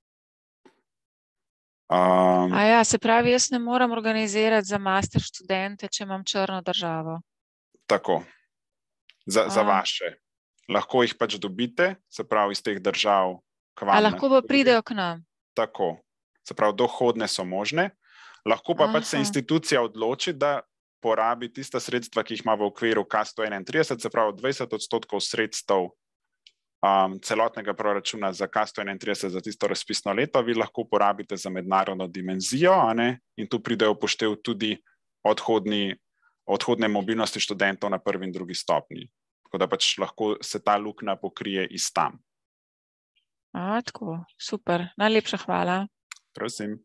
Um, A ja, se pravi, jaz ne moram organizirati za master študente, če imam črno državo. Tako, za, za vaše. lahko jih pač dobite, se pravi iz teh držav k vam. A lahko pa pridejo k nam? Tako, se pravi dohodne so možne, lahko pa pač se institucija odloči, da porabi tista sredstva, ki jih ima v okviru K sto enaintrideset, se pravi dvajset odstotkov sredstev um, celotnega proračuna za K sto enaintrideset za tisto razpisno leto, vi lahko porabite za mednarodno dimenzijo, a ne? In tu pridejo upoštev tudi odhodni, odhodne mobilnosti študentov na prvi in drugi stopnji. Tako da pač lahko se ta luknja pokrije iz tam. A, tako, super, najlepša hvala. Prosim.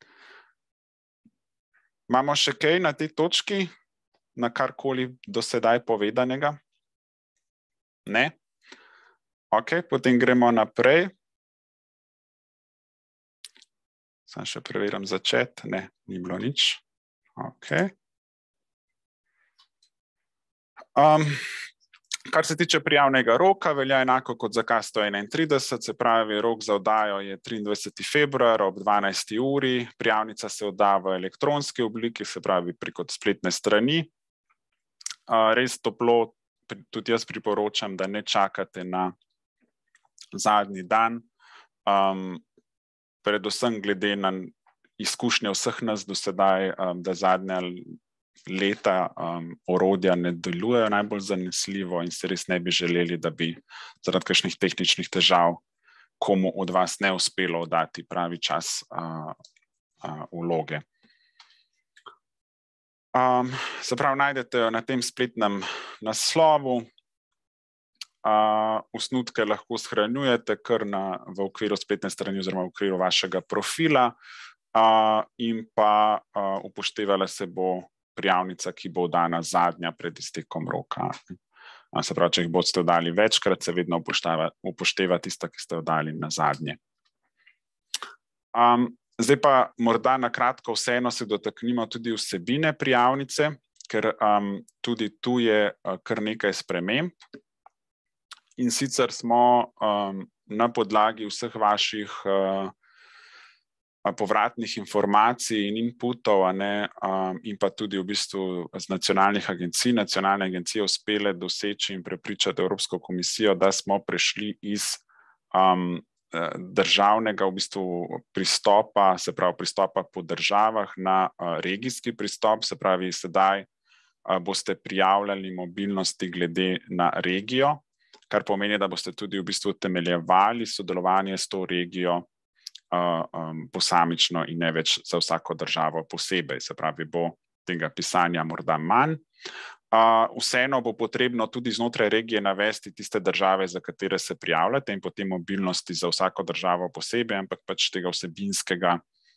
Imamo še kaj na tej točki, na karkoli do sedaj povedanega? Ne? Ok, potem gremo naprej. Sam še preverim za chat. Ne, ni bilo nič. Ok. Um, Kar se tiče prijavnega roka, velja enako kot za K sto enaintrideset, se pravi, rok za oddajo je triindvajseti februar ob dvanajsti uri, prijavnica se odda v elektronski obliki, se pravi preko spletne strani. Res toplo, tudi jaz priporočam, da ne čakate na zadnji dan, um, predvsem glede na izkušnje vseh nas do sedaj, um, da zadnja leta um, orodja ne delujejo najbolj zanesljivo in se res ne bi želeli, da bi zaradi kakšnih tehničnih težav komu od vas ne uspelo oddati pravi čas uh, uh, vloge. Um, se pravi, najdete jo na tem spletnem naslovu. Uh, osnutke lahko shranjujete kar na, v okviru spletne strani oziroma v okviru vašega profila uh, in pa uh, upoštevala se bo prijavnica, ki bo oddana zadnja pred iztekom roka. Se pravi, če jih boste oddali večkrat, se vedno upošteva, upošteva tista, ki ste oddali na zadnje. Um, zdaj pa morda na kratko vseeno se dotaknimo tudi vsebine prijavnice, ker um, tudi tu je uh, kar nekaj sprememb. In sicer smo um, na podlagi vseh vaših uh, povratnih informacij in inputov, a ne, um, in pa tudi v bistvu z nacionalnih agencij, nacionalne agencije uspele doseči in prepričati Evropsko komisijo, da smo prešli iz um, državnega v bistvu pristopa, se pravi pristopa po državah na uh, regijski pristop, se pravi sedaj uh, boste prijavljali mobilnosti glede na regijo, kar pomeni, da boste tudi v bistvu utemeljevali sodelovanje s to regijo Uh, um, posamično in ne več za vsako državo posebej, se pravi, bo tega pisanja morda manj. Uh, vseeno bo potrebno tudi znotraj regije navesti tiste države, za katere se prijavljate in potem mobilnosti za vsako državo posebej, ampak pač tega vsebinskega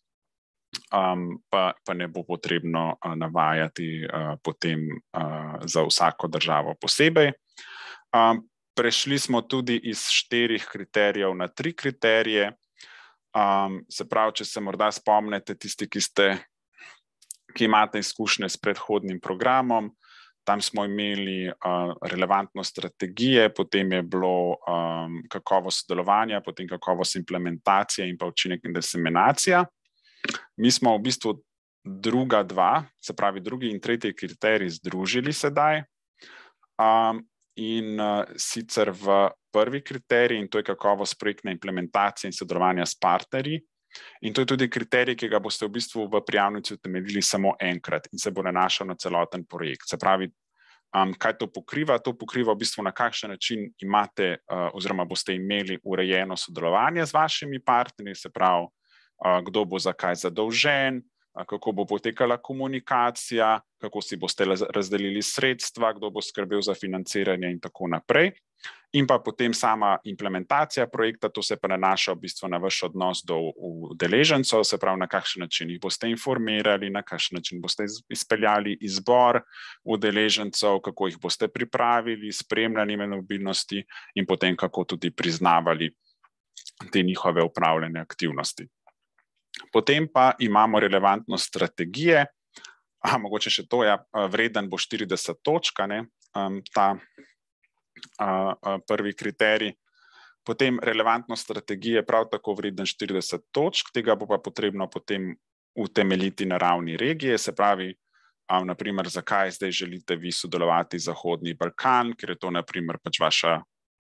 um, pa, pa ne bo potrebno uh, navajati uh, potem uh, za vsako državo posebej. Um, prešli smo tudi iz štirih kriterijev na tri kriterije. Um, se pravi, če se morda spomnite tisti, ki, ste, ki imate izkušnje s predhodnim programom, tam smo imeli uh, relevantnost strategije, potem je bilo um, kakovost sodelovanja, potem kakovost implementacije in pa učinek in diseminacija. Mi smo v bistvu druga dva, se pravi drugi in tretji kriterij združili sedaj um, in uh, sicer v prvi kriterij, in to je kakovost projektne implementacije in sodelovanja s partnerji. In to je tudi kriterij, ki ga boste v bistvu v prijavnici utemeljili samo enkrat in se bo nanašal na celoten projekt. Se pravi, um, kaj to pokriva? To pokriva v bistvu na kakšen način imate uh, oziroma boste imeli urejeno sodelovanje z vašimi partnerji, se pravi, uh, kdo bo za kaj zadolžen, kako bo potekala komunikacija, kako si boste razdelili sredstva, kdo bo skrbel za financiranje in tako naprej. In pa potem sama implementacija projekta, to se pa nanaša v bistvu na vaš odnos do udeležencev, se pravi, na kakšen način jih boste informirali, na kakšen način boste izpeljali izbor udeležencev, kako jih boste pripravili, spremljali mobilnosti in potem kako tudi priznavali te njihove upravljene aktivnosti. Potem pa imamo relevantnost strategije, Aha, mogoče še to, ja, vreden bo štirideset točk, ne, ta a, a, prvi kriterij. Potem relevantnost strategije prav tako vreden štirideset točk, tega bo pa potrebno potem utemeljiti na ravni regije, se pravi, a, naprimer, zakaj zdaj želite vi sodelovati Zahodni Balkan, ker je to naprimer pač vaša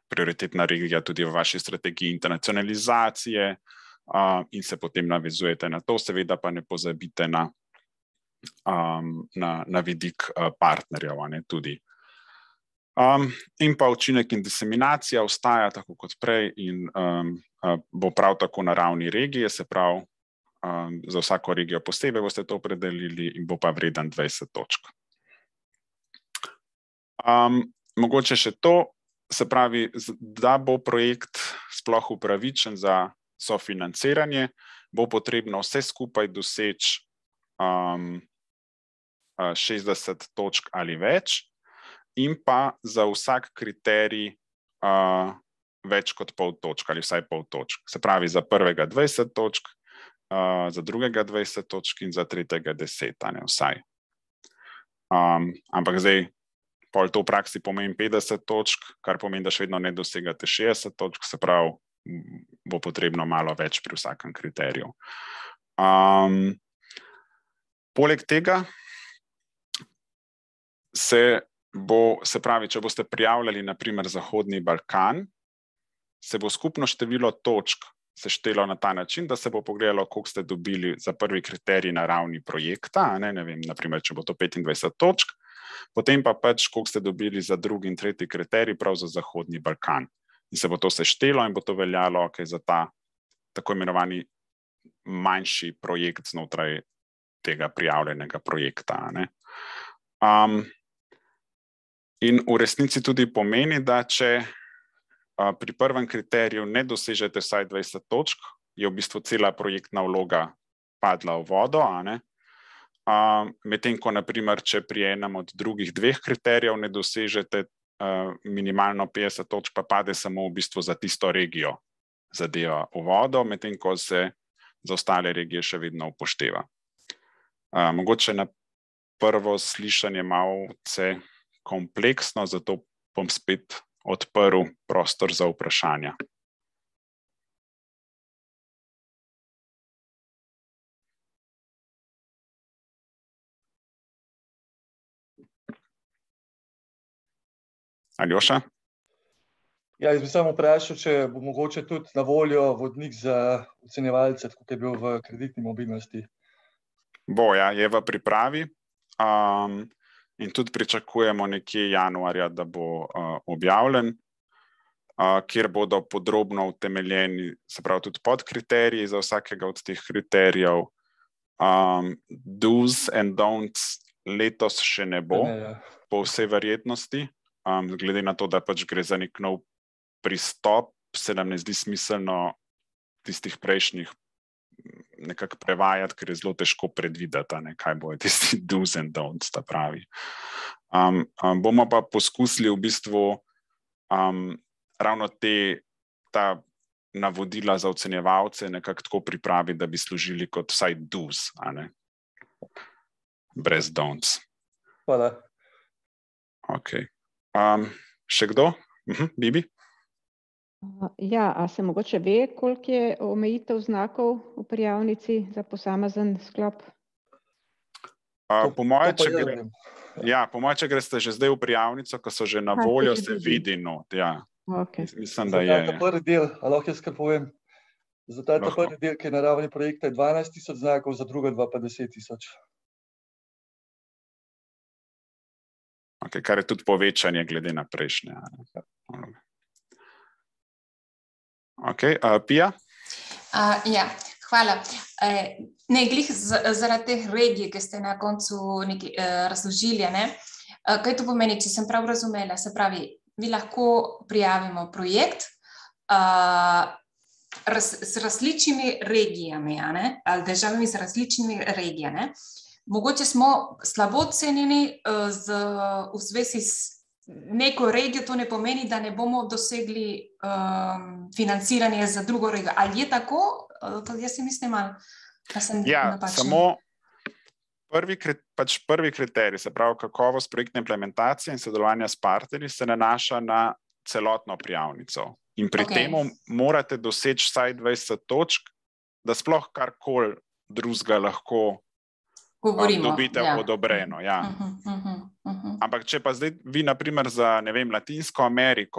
prioritetna regija tudi v vaši strategiji internacionalizacije uh, in se potem navezujete na to, seveda pa ne pozabite na, um, na, na vidik uh, partnerjev, a ne, tudi. Um, in pa učinek in diseminacija ostaja tako kot prej in um, uh, bo prav tako na ravni regije, se pravi, um, za vsako regijo posebej boste to opredelili in bo pa vreden dvajset točk. Um, mogoče še to, se pravi, da bo projekt sploh upravičen za sofinanciranje, bo potrebno vse skupaj doseči um, šestdeset točk ali več in pa za vsak kriterij uh, več kot pol točk ali vsaj pol točk. Se pravi, za prvega dvajset točk, uh, za drugega dvajset točk in za tretjega deset, a ne vsaj. Um, ampak zdaj, pol to v praksi pomeni petdeset točk, kar pomeni, da še vedno ne dosegate šestdeset točk, se pravi, bo potrebno malo več pri vsakem kriteriju. Um, poleg tega se bo, se pravi, če boste prijavljali na primer Zahodni Balkan, se bo skupno število točk seštelo na ta način, da se bo pogledalo, koliko ste dobili za prvi kriterij na ravni projekta, ne, ne vem, na primer, če bo to petindvajset točk, potem pa pač, koliko ste dobili za drugi in tretji kriterij, prav za Zahodni Balkan. In se bo to seštelo in bo to veljalo okay, za ta tako imenovani manjši projekt znotraj tega prijavljenega projekta. Ne. Um, in v resnici tudi pomeni, da če uh, pri prvem kriteriju ne dosežete vsaj dvajset točk, je v bistvu cela projektna vloga padla v vodo, a ne. Uh, medtem ko, naprimer, če pri enem od drugih dveh kriterijev ne dosežete uh, minimalno petdeset točk, pa pade samo v bistvu za tisto regijo zadeva v vodo, medtem ko se za ostale regije še vedno upošteva. Uh, mogoče na prvo slišanje malce kompleksno, zato bom spet odprl prostor za vprašanja. Aljoša? Ja, jaz bi samo vprašal, če bo mogoče tudi na voljo vodnik za ocenjevalce, tako kot je bil v kreditni mobilnosti. Bo, ja, je v pripravi um, in tudi pričakujemo nekje januarja, da bo uh, objavljen, uh, kjer bodo podrobno utemeljeni, se pravi tudi podkriteriji za vsakega od teh kriterijev. Um, do's and don'ts letos še ne bo, ne, ja. Po vsej verjetnosti. Um, glede na to, da pač gre za nek nov pristop, se nam ne zdi smiselno tistih prejšnjih nekako prevajati, ker je zelo težko predvideti, ne, kaj bojo tisti do's and don'ts, ta pravi. Um, um, bomo pa poskusili v bistvu um, ravno te, ta navodila za ocenjevalce nekako tako pripraviti, da bi služili kot vsaj do's, a ne, brez don'ts. Hvala. Ok. Um, še kdo? Uh-huh, Bibi? Ja, a se mogoče ve, koliko je omejitev znakov v prijavnici za posamezen sklop? Uh, po moje, če gre, ja, po moje, če greste že zdaj v prijavnico, ko so že na ha, voljo, se vidi not. Ja. Okay. Mislim, da za je. Za ta prvi del, a lahko jaz kar povem, za ta prvi del, ki je na ravni projekta, je dvanajst tisoč znakov, za druga dva pa deset tisoč. Okay, kar je tudi povečanje glede na prejšnje. Ok, uh, Pija? Uh, ja, hvala. Uh, ne, glih zaradi teh regij, ki ste na koncu neki, uh, razložili, ne? Uh, kaj to pomeni, če sem prav razumela? Se pravi, mi lahko prijavimo projekt uh, raz, s različnimi regijami, ne? Ali državami z različnimi regijami. Mogoče smo slabo cenjeni uh, z, v zvezi s neko regijo, to ne pomeni, da ne bomo dosegli um, financiranje za drugo regijo. Ali je tako? Uh, jaz si mislim, da sem ja, napačna. Samo prvi, pač prvi kriterij, se pravi kakovost projektne implementacije in sodelovanja s partnerji, se nanaša na celotno prijavnico. In pri okay. temu morate doseči vsaj dvajset točk, da sploh karkoli drugega lahko Govorimo, dobite ja. odobreno. Ja. Uh-huh, uh-huh, uh-huh. Ampak če pa zdaj vi, na primer, za ne vem, Latinsko Ameriko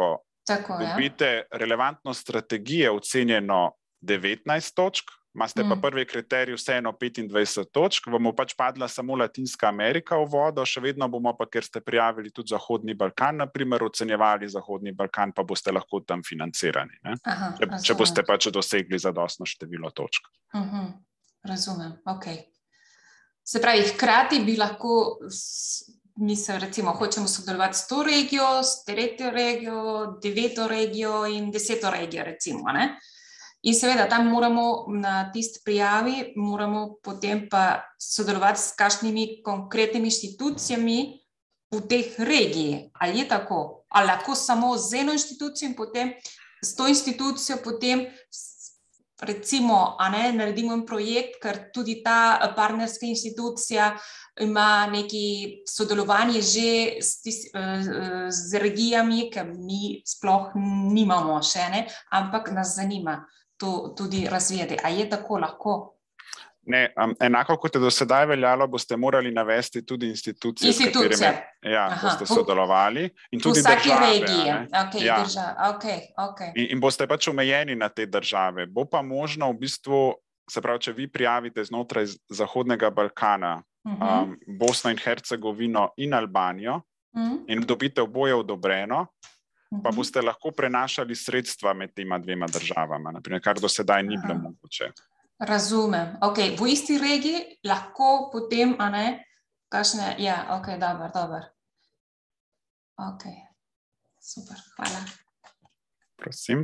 Tako, dobite ja. relevantnost strategije ocenjeno devetnajst točk, imate pa prvi kriterij vseeno petindvajset točk, vam bo pač padla samo Latinska Amerika v vodo, še vedno bomo pa, ker ste prijavili tudi Zahodni Balkan, naprimer, ocenjevali Zahodni Balkan, pa boste lahko tam financirani, ne? Aha, če, če boste pač dosegli zadostno število točk. Uh-huh. Razumem, ok. Se pravi, hkrati bi lahko, mi se recimo hočemo sodelovati s to regijo, s tretjo regijo, deveto regijo in deseto regijo, recimo, ne? In seveda tam moramo na tisti prijavi, moramo potem pa sodelovati s kakšnimi konkretnimi inštitucijami v teh regiji. Ali je tako? Ali lahko samo z eno inštitucijo in potem s to inštitucijo potem recimo, a ne, naredimo en projekt, ker tudi ta partnerska inštitucija ima neki sodelovanje že s, tis, z regijami, ker mi sploh nimamo še, ne, ampak nas zanima to tudi razvijati. A je tako lahko? Ne, um, enako kot je do sedaj veljalo, boste morali navesti tudi institucije, institucije. s katerimi ja, boste sodelovali. In tudi v vsaki države, regiji. Okay, ja. država. Okay, okay. in, in boste pač omejeni na te države. Bo pa možno v bistvu, se pravi, če vi prijavite znotraj Zahodnega Balkana, uh-huh. um, Bosno in Hercegovino in Albanijo uh-huh. in dobite oboje odobreno, pa boste lahko prenašali sredstva med tema dvema državama, naprimer, kar do sedaj ni bilo mogoče. Razumem. Ok, v isti regiji lahko potem, a ne, kakšne, ja, ok, dober, dober. Ok, super, hvala. Prosim.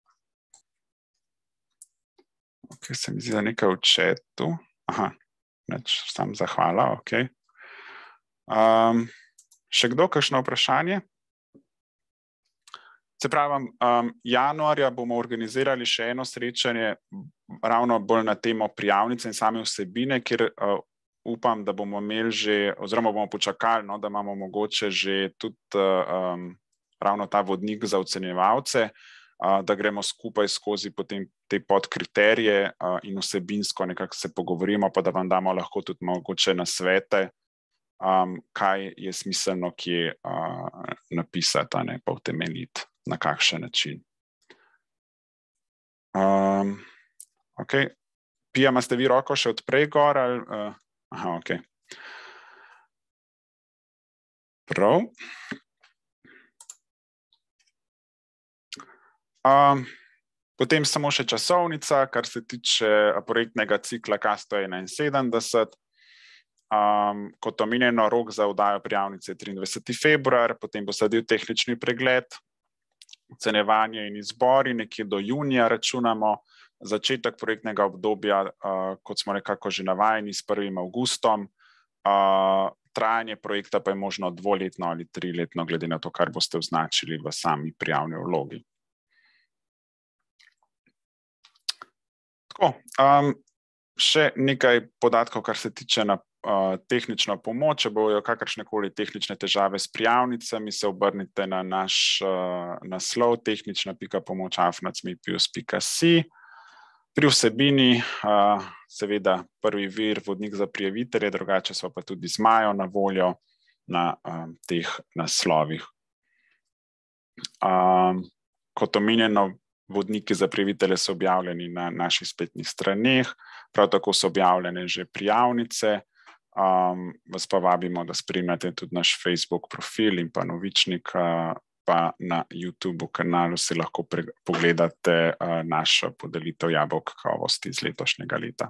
Ok, se mi zdi, da nekaj v chatu. Aha, neč, sam zahvala, ok. Um, še kdo, kakšno vprašanje? Se pravi, um, januarja bomo organizirali še eno srečanje ravno bolj na temo prijavnice in same vsebine, kjer uh, upam, da bomo imeli že, oziroma bomo počakali, no, da imamo mogoče že tudi uh, um, ravno ta vodnik za ocenjevalce, uh, da gremo skupaj skozi potem te podkriterije uh, in vsebinsko nekako se pogovorimo, pa da vam damo lahko tudi mogoče nasvete, um, kaj je smiselno kje uh, napisati, a ne pa utemeljiti. Na kakšen način. Um, ok. Pija, imate vi roko še odprej gor? Ali, uh, aha, ok. Prav. Um, potem samo še časovnica, kar se tiče projektnega cikla K sto enainsedemdeset. Um, kot omenjeno, rok za oddajo prijavnice je triindvajseti februar, potem bo sledil tehnični pregled, ocenjevanje in izbori, nekje do junija računamo, začetek projektnega obdobja, uh, kot smo nekako že navajeni, s prvim avgustom, uh, trajanje projekta pa je možno dvoletno ali triletno, glede na to, kar boste označili v sami prijavni vlogi. Tako, um, še nekaj podatkov, kar se tiče na Uh, tehnično pomoč, če bojo kakršnekoli tehnične težave s prijavnicami, se obrnite na naš uh, naslov tehnična pika pomoč afna cmipius pika si. Pri vsebini uh, seveda prvi vir vodnik za prijavitelje, drugače so pa tudi z Majo na voljo na um, teh naslovih. Um, kot omenjeno, vodniki za prijavitelje so objavljeni na naših spletnih straneh, prav tako so objavljene že prijavnice. Um, vas pa vabimo, da spremljate tudi naš Facebook profil in pa Novičnik, uh, pa na YouTube kanalu si lahko pre, pogledate uh, našo podelitev jabolk kakovosti iz letošnjega leta.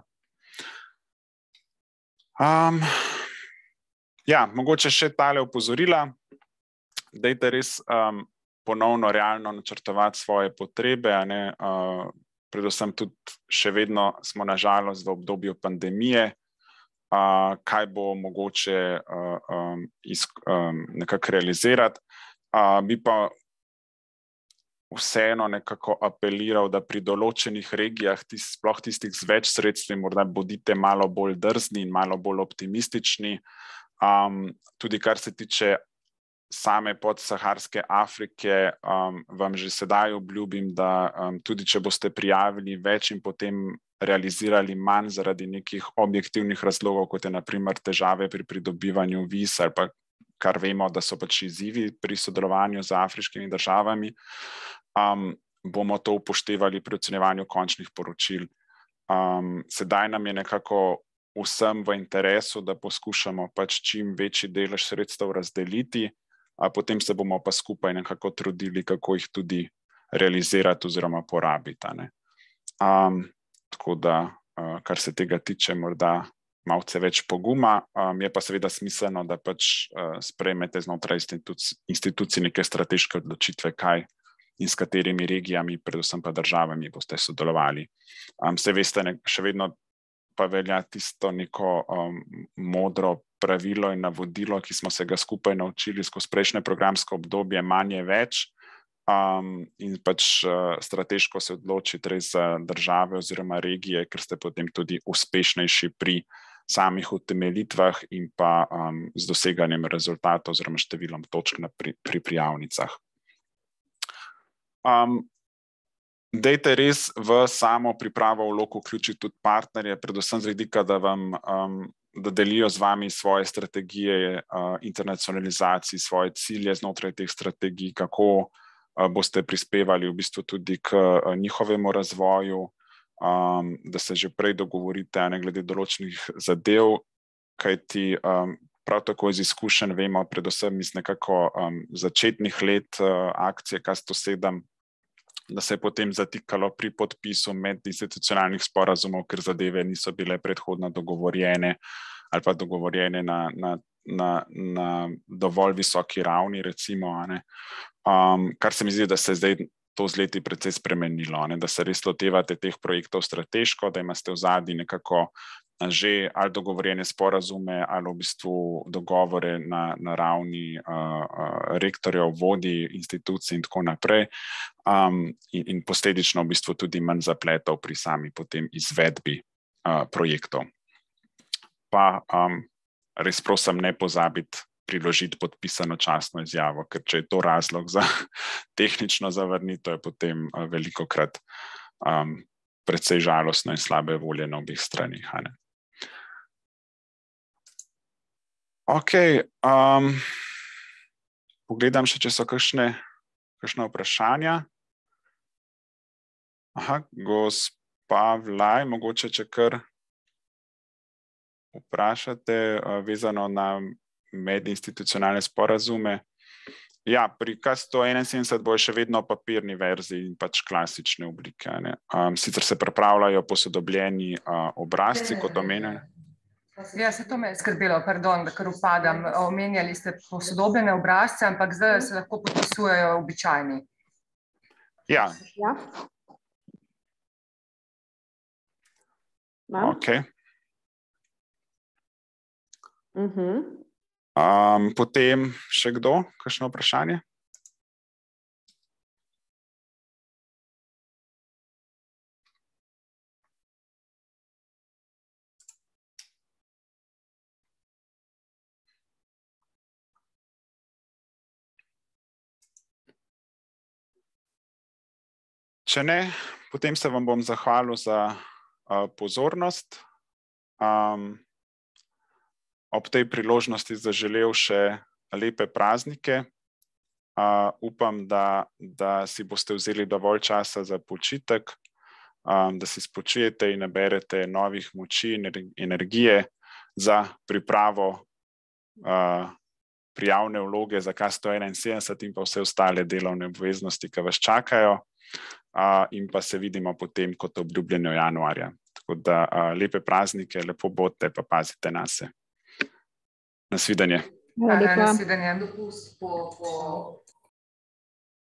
Um, ja, mogoče še tale opozorila, dajte res um, ponovno realno načrtovati svoje potrebe, a ne, uh, predvsem tudi še vedno smo na žalost v obdobju pandemije. Uh, kaj bo mogoče uh, um, iz, um, nekako realizirati. Uh, bi pa vseeno nekako apeliral, da pri določenih regijah, tis, sploh tistih z več sredstvi, morda bodite malo bolj drzni in malo bolj optimistični. Um, tudi kar se tiče same podsaharske Afrike, um, vam že sedaj obljubim, da um, tudi če boste prijavili več in potem realizirali manj zaradi nekih objektivnih razlogov, kot je na primer težave pri pridobivanju viz ali pa kar vemo, da so pač izzivi pri sodelovanju z afriškimi državami, um, bomo to upoštevali pri ocenjevanju končnih poročil. Um, sedaj nam je nekako vsem v interesu, da poskušamo pač čim večji delež sredstev razdeliti, a potem se bomo pa skupaj nekako trudili, kako jih tudi realizirati oziroma porabiti. Ne? Um, tako da, uh, kar se tega tiče, morda malce več poguma, um, je pa seveda smiselno, da pač uh, sprejmete znotraj institucij, institucij neke strateške odločitve, kaj in s katerimi regijami, predvsem pa državami boste sodelovali. Um, se veste, ne, še vedno pa velja tisto neko um, modro pravilo in navodilo, ki smo se ga skupaj naučili skozi prejšnje programsko obdobje, manje več, um, in pač uh, strateško se odločiti res za države oziroma regije, ker ste potem tudi uspešnejši pri samih utemeljitvah in pa um, z doseganjem rezultatov oziroma številom točk na pri, pri prijavnicah. Um, dejte res v samo pripravo vlog vključiti tudi partnerje, predvsem z vidika, da vam um, da delijo z vami svoje strategije uh, internacionalizacij, svoje cilje znotraj teh strategij, kako uh, boste prispevali v bistvu tudi k uh, njihovemu razvoju, um, da se že prej dogovorite ne glede določenih zadev, kajti um, prav tako iz izkušenj vemo, predvsem iz nekako um, začetnih let uh, akcije K sto sedem, da se je potem zatikalo pri podpisu medinstitucionalnih sporazumov, ker zadeve niso bile predhodno dogovorjene ali pa dogovorjene na, na, na, na dovolj visoki ravni, recimo, ne. Um, kar se mi zdi, da se je zdaj to z leti precej spremenilo, ne, da se res lotevate teh projektov strateško, da imate v zadnji nekako že ali dogovorjene sporazume ali v bistvu dogovore na, na ravni uh, uh, rektorjev, vodij, institucij in tako naprej, um, in, in posledično v bistvu tudi manj zapletov pri sami potem izvedbi uh, projektov. Pa um, res prosim, ne pozabiti priložiti podpisano častno izjavo, ker če je to razlog za tehnično zavrnitev, je potem uh, velikokrat um, precej žalostno in slabe volje na obeh stranih. Ok, um, pogledam še, če so kakšne, kakšne vprašanja. Aha, gospa Vlaj, mogoče če kar vprašate, uh, vezano na medinstitucionalne sporazume. Ja, pri K sto enainsedemdeset bojo še vedno papirni verziji in pač klasične oblike. Ne? Um, sicer se pripravljajo posodobljeni uh, obrazci, kot omenjeno. Ja, se to me je skrbelo, pardon, da kar upadam. Omenjali ste posodobljene obrazce, ampak zdaj se lahko podpisujejo običajni. Ja. Ja. Ok. Uh-huh. Um, potem še kdo? Kakšno vprašanje? Če ne, potem se vam bom zahvalil za uh, pozornost. Um, ob tej priložnosti zaželel še lepe praznike. Uh, upam, da, da si boste vzeli dovolj časa za počitek, um, da si spočijete in naberete novih moči in energije za pripravo uh, prijavne vloge za K sto enainsedemdeset in pa vse ostale delovne obveznosti, ki vas čakajo. Uh, in pa se vidimo potem kot obljubljeno januarja. Tako da uh, lepe praznike, lepo bodite, pa pazite nase. Nasvidenje. Nasvidenje.